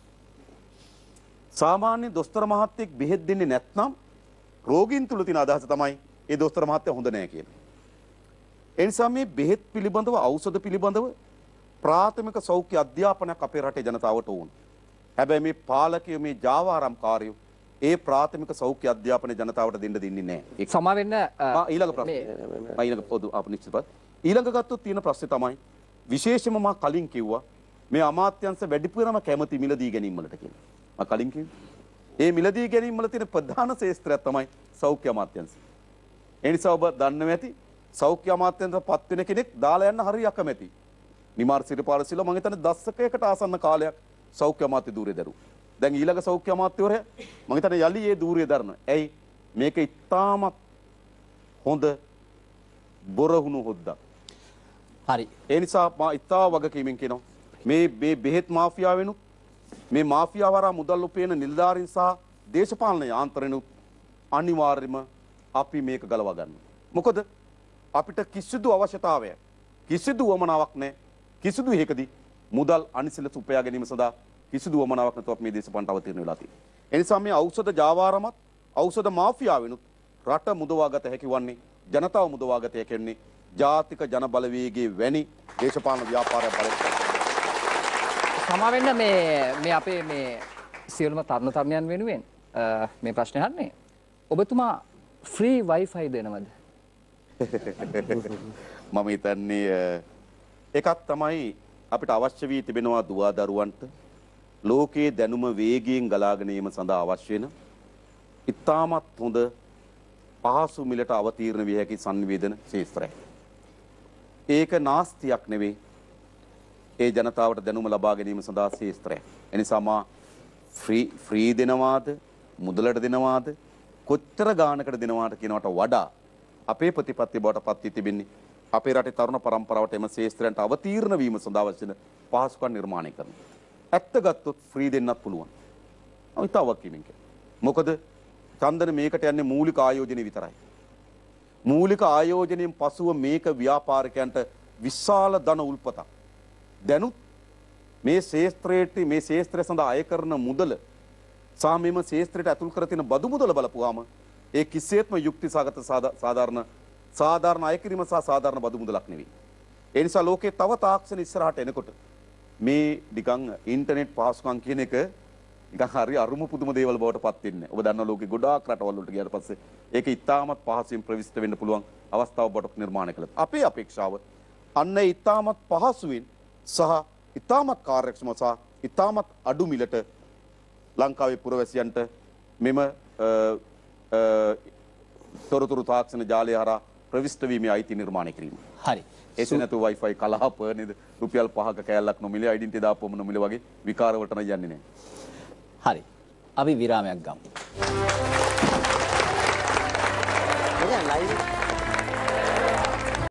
සාමාන්‍ය දොස්තර මහත්තයෙක් බෙහෙත් දෙන්නේ නැත්නම් රෝගීන් තුල තියෙන අදහස තමයි ඒ දොස්තර මහත්තයා හොඳ නැහැ කියලා. ඒ නිසා මේ බෙහෙත් පිළිබඳව ඖෂධ පිළිබඳව ප්‍රාථමික සෞඛ්‍ය අධ්‍යාපනයක් අපේ රටේ ජනතාවට ඕන. හැබැයි මේ පාලකයෝ මේ ජාවාරම්කාරයෝ ඒ ප්‍රාථමික සෞඛ්‍ය අධ්‍යාපනය ජනතාවට දෙන්න දෙන්නේ නැහැ. සමා වෙන්න ඊළඟ ප්‍රශ්නේ. ඊළඟ පොදු අපනිච්චපත්. ඊළඟ ගත්තොත් තියෙන ප්‍රශ්නේ තමයි විශේෂයෙන්ම මා කලින් කිව්වා මේ අමාත්‍යංශ වැඩිපුරම කැමති මිලදී ගැනීම වලට කියලා. මා කලින් කිව්වා. ඒ මිලදී ගැනීම වල තියෙන ප්‍රධාන ශේෂ්ත්‍රයක් තමයි සෞඛ්‍ය අමාත්‍යංශය. ඒ නිසා ඔබ දන්නවා ඇති සෞඛ්‍ය අමාත්‍යංශ පත් වෙන කෙනෙක් දාලා යන්න හරිය අකමැති. නිමාර් සිරිපාල සිල්වා මම හිතන්නේ දශකයකට ආසන්න කාලයක් සෞඛ්‍ය අමාත්‍ය ධූරය දරුවා. දැන් ඊළඟ සෞඛ්‍ය අමාත්‍යවරයා මම හිතන්නේ යලි ඒ ධූරය දරනවා. ඇයි මේක ඉතාමත් හොඳ බොරහුණු හොද්දක්. හරි. ඒ නිසා මා ඉතා වගකීමෙන් කියනවා මේ බෙහෙත් මාෆියාවෙනුත් මේ මාෆියා වරා මුදල් උපයන නිලධාරීන් සහ දේශපාලන යාන්ත්‍රණුත් අනිවාර්යයෙන්ම අපි මේක ගලවා ගන්නවා. මොකද අපිට කිසිදු අවශ්‍යතාවයක් කිසිදු වමනාවක් නැහැ. කිසිදු හේකදී මුදල් අනිසලස උපයා ගැනීම සඳහා කිසිදු වමනාවක් නැතුව අපි මේ දේශපාලනට අවතීර්ණ වෙලා තියෙනවා. ඒ නිසා මේ ඖෂධ ජාවාරමත් ඖෂධ මාෆියාවෙනුත් රට මුදවාගත හැකි වන්නේ ජනතාව මුදවාගත හැකි වෙන්නේ ජාතික ජන බලවේගයේ වැනි දේශපාලන ව්‍යාපාරයක් බලයෙන්. සමා වෙන්න මේ අපේ මේ සියලුම තරුණ තරුණයන් වෙනුවෙන් මේ ප්‍රශ්නේ අහන්නේ ඔබතුමා ෆ්‍රී වයිෆයි දෙනවද? මම හිතන්නේ එකක් තමයි අපිට අවශ්‍ය වී තිබෙනවා දුවා දරුවන්ට ලෝකයේ දැනුම වේගයෙන් ගලාගෙන යාම සඳහා අවශ්‍ය වෙන ඉතාමත් හොඳ පහසු මිලට අවතීර්ණ විය හැකි සංවේදන ශාස්ත්‍රයක්. ඒක නාස්තියක් නෙවෙයි. ඒ ජනතාවට දැනුම ලබා ගැනීම සඳහා ශාස්ත්‍රයක්. එනිසා මා ෆ්‍රී දෙනවාද මුදලට දෙනවාද කොච්චර ගානකට දෙනවාට කියනවට වඩා අපේ ප්‍රතිපත්තිය බවට පත් වී තිබෙන්නේ අපේ රටේ තරුණ පරම්පරාවට එම ශාස්ත්‍රයන්ට අවතීර්ණ වීම සඳහා අවශ්‍ය වෙන පහසුකම් නිර්මාණය කරනවා. ඇත්ත ගත්තොත් ෆ්‍රී දෙන්නත් පුළුවන්. අවිතාවක් කියමින් කියනවා. මොකද චන්දන මේකට යන්නේ මූලික ආයෝජනය විතරයි. මූලික ආයෝජනයෙන් පසුව මේක ව්‍යාපාරිකයන්ට විශාල ධන උල්පතක්. දැනුත් මේ ශාස්ත්‍රය සඳහා අය කරන මුදල සහ මෙම ශාස්ත්‍රයට ඇතුල් කර තියෙන බදු මුදල බලපුවාම ඒ කිසිසේත්ම යුක්තිසහගත සාධාරණ අය කිරීම සහ සාධාරණ බදු මුදලක් නෙවෙයි. ඒ නිසා ලෝකේ තව තාක්ෂණ ඉස්සරහට එනකොට මේ නිකන් ඉන්ටර්නෙට් පහසුකම් කියන එක නිකන් හරි අරුම පුදුම දේවල් බවට පත් වෙන්නේ. ඔබ දන්නවා ලෝකේ ගොඩාක් රටවල් වලට ගියාට පස්සේ ඒක ඉතාමත් පහසුවෙන් ප්‍රවිෂ්ඨ වෙන්න පුළුවන් අවස්ථාව බවට නිර්මාණය කළා. අපේ අපේක්ෂාව අන්න ඉතාමත් පහසුවෙන් සහ ඉතාමත් කාර්යක්ෂම සහ ඉතාමත් අඩු මිලට ලංකාවේ පුරවැසියන්ට මෙම තොරතුරු තාක්ෂණ ජාලය හරහා ප්‍රවිෂ්ඨ වීමේ අයිති නිර්මාණය කිරීම. හරි. එසේ නැතු Wi-Fi කලාප නේද රුපියල් 5ක කෑල්ලක් නොමිලේ ඩෙන්ටිටි දාපුවම නොමිලේ වගේ විකාර වලට නම් යන්නේ නැහැ. හරි. අපි විරාමයක් ගමු. ලයිව්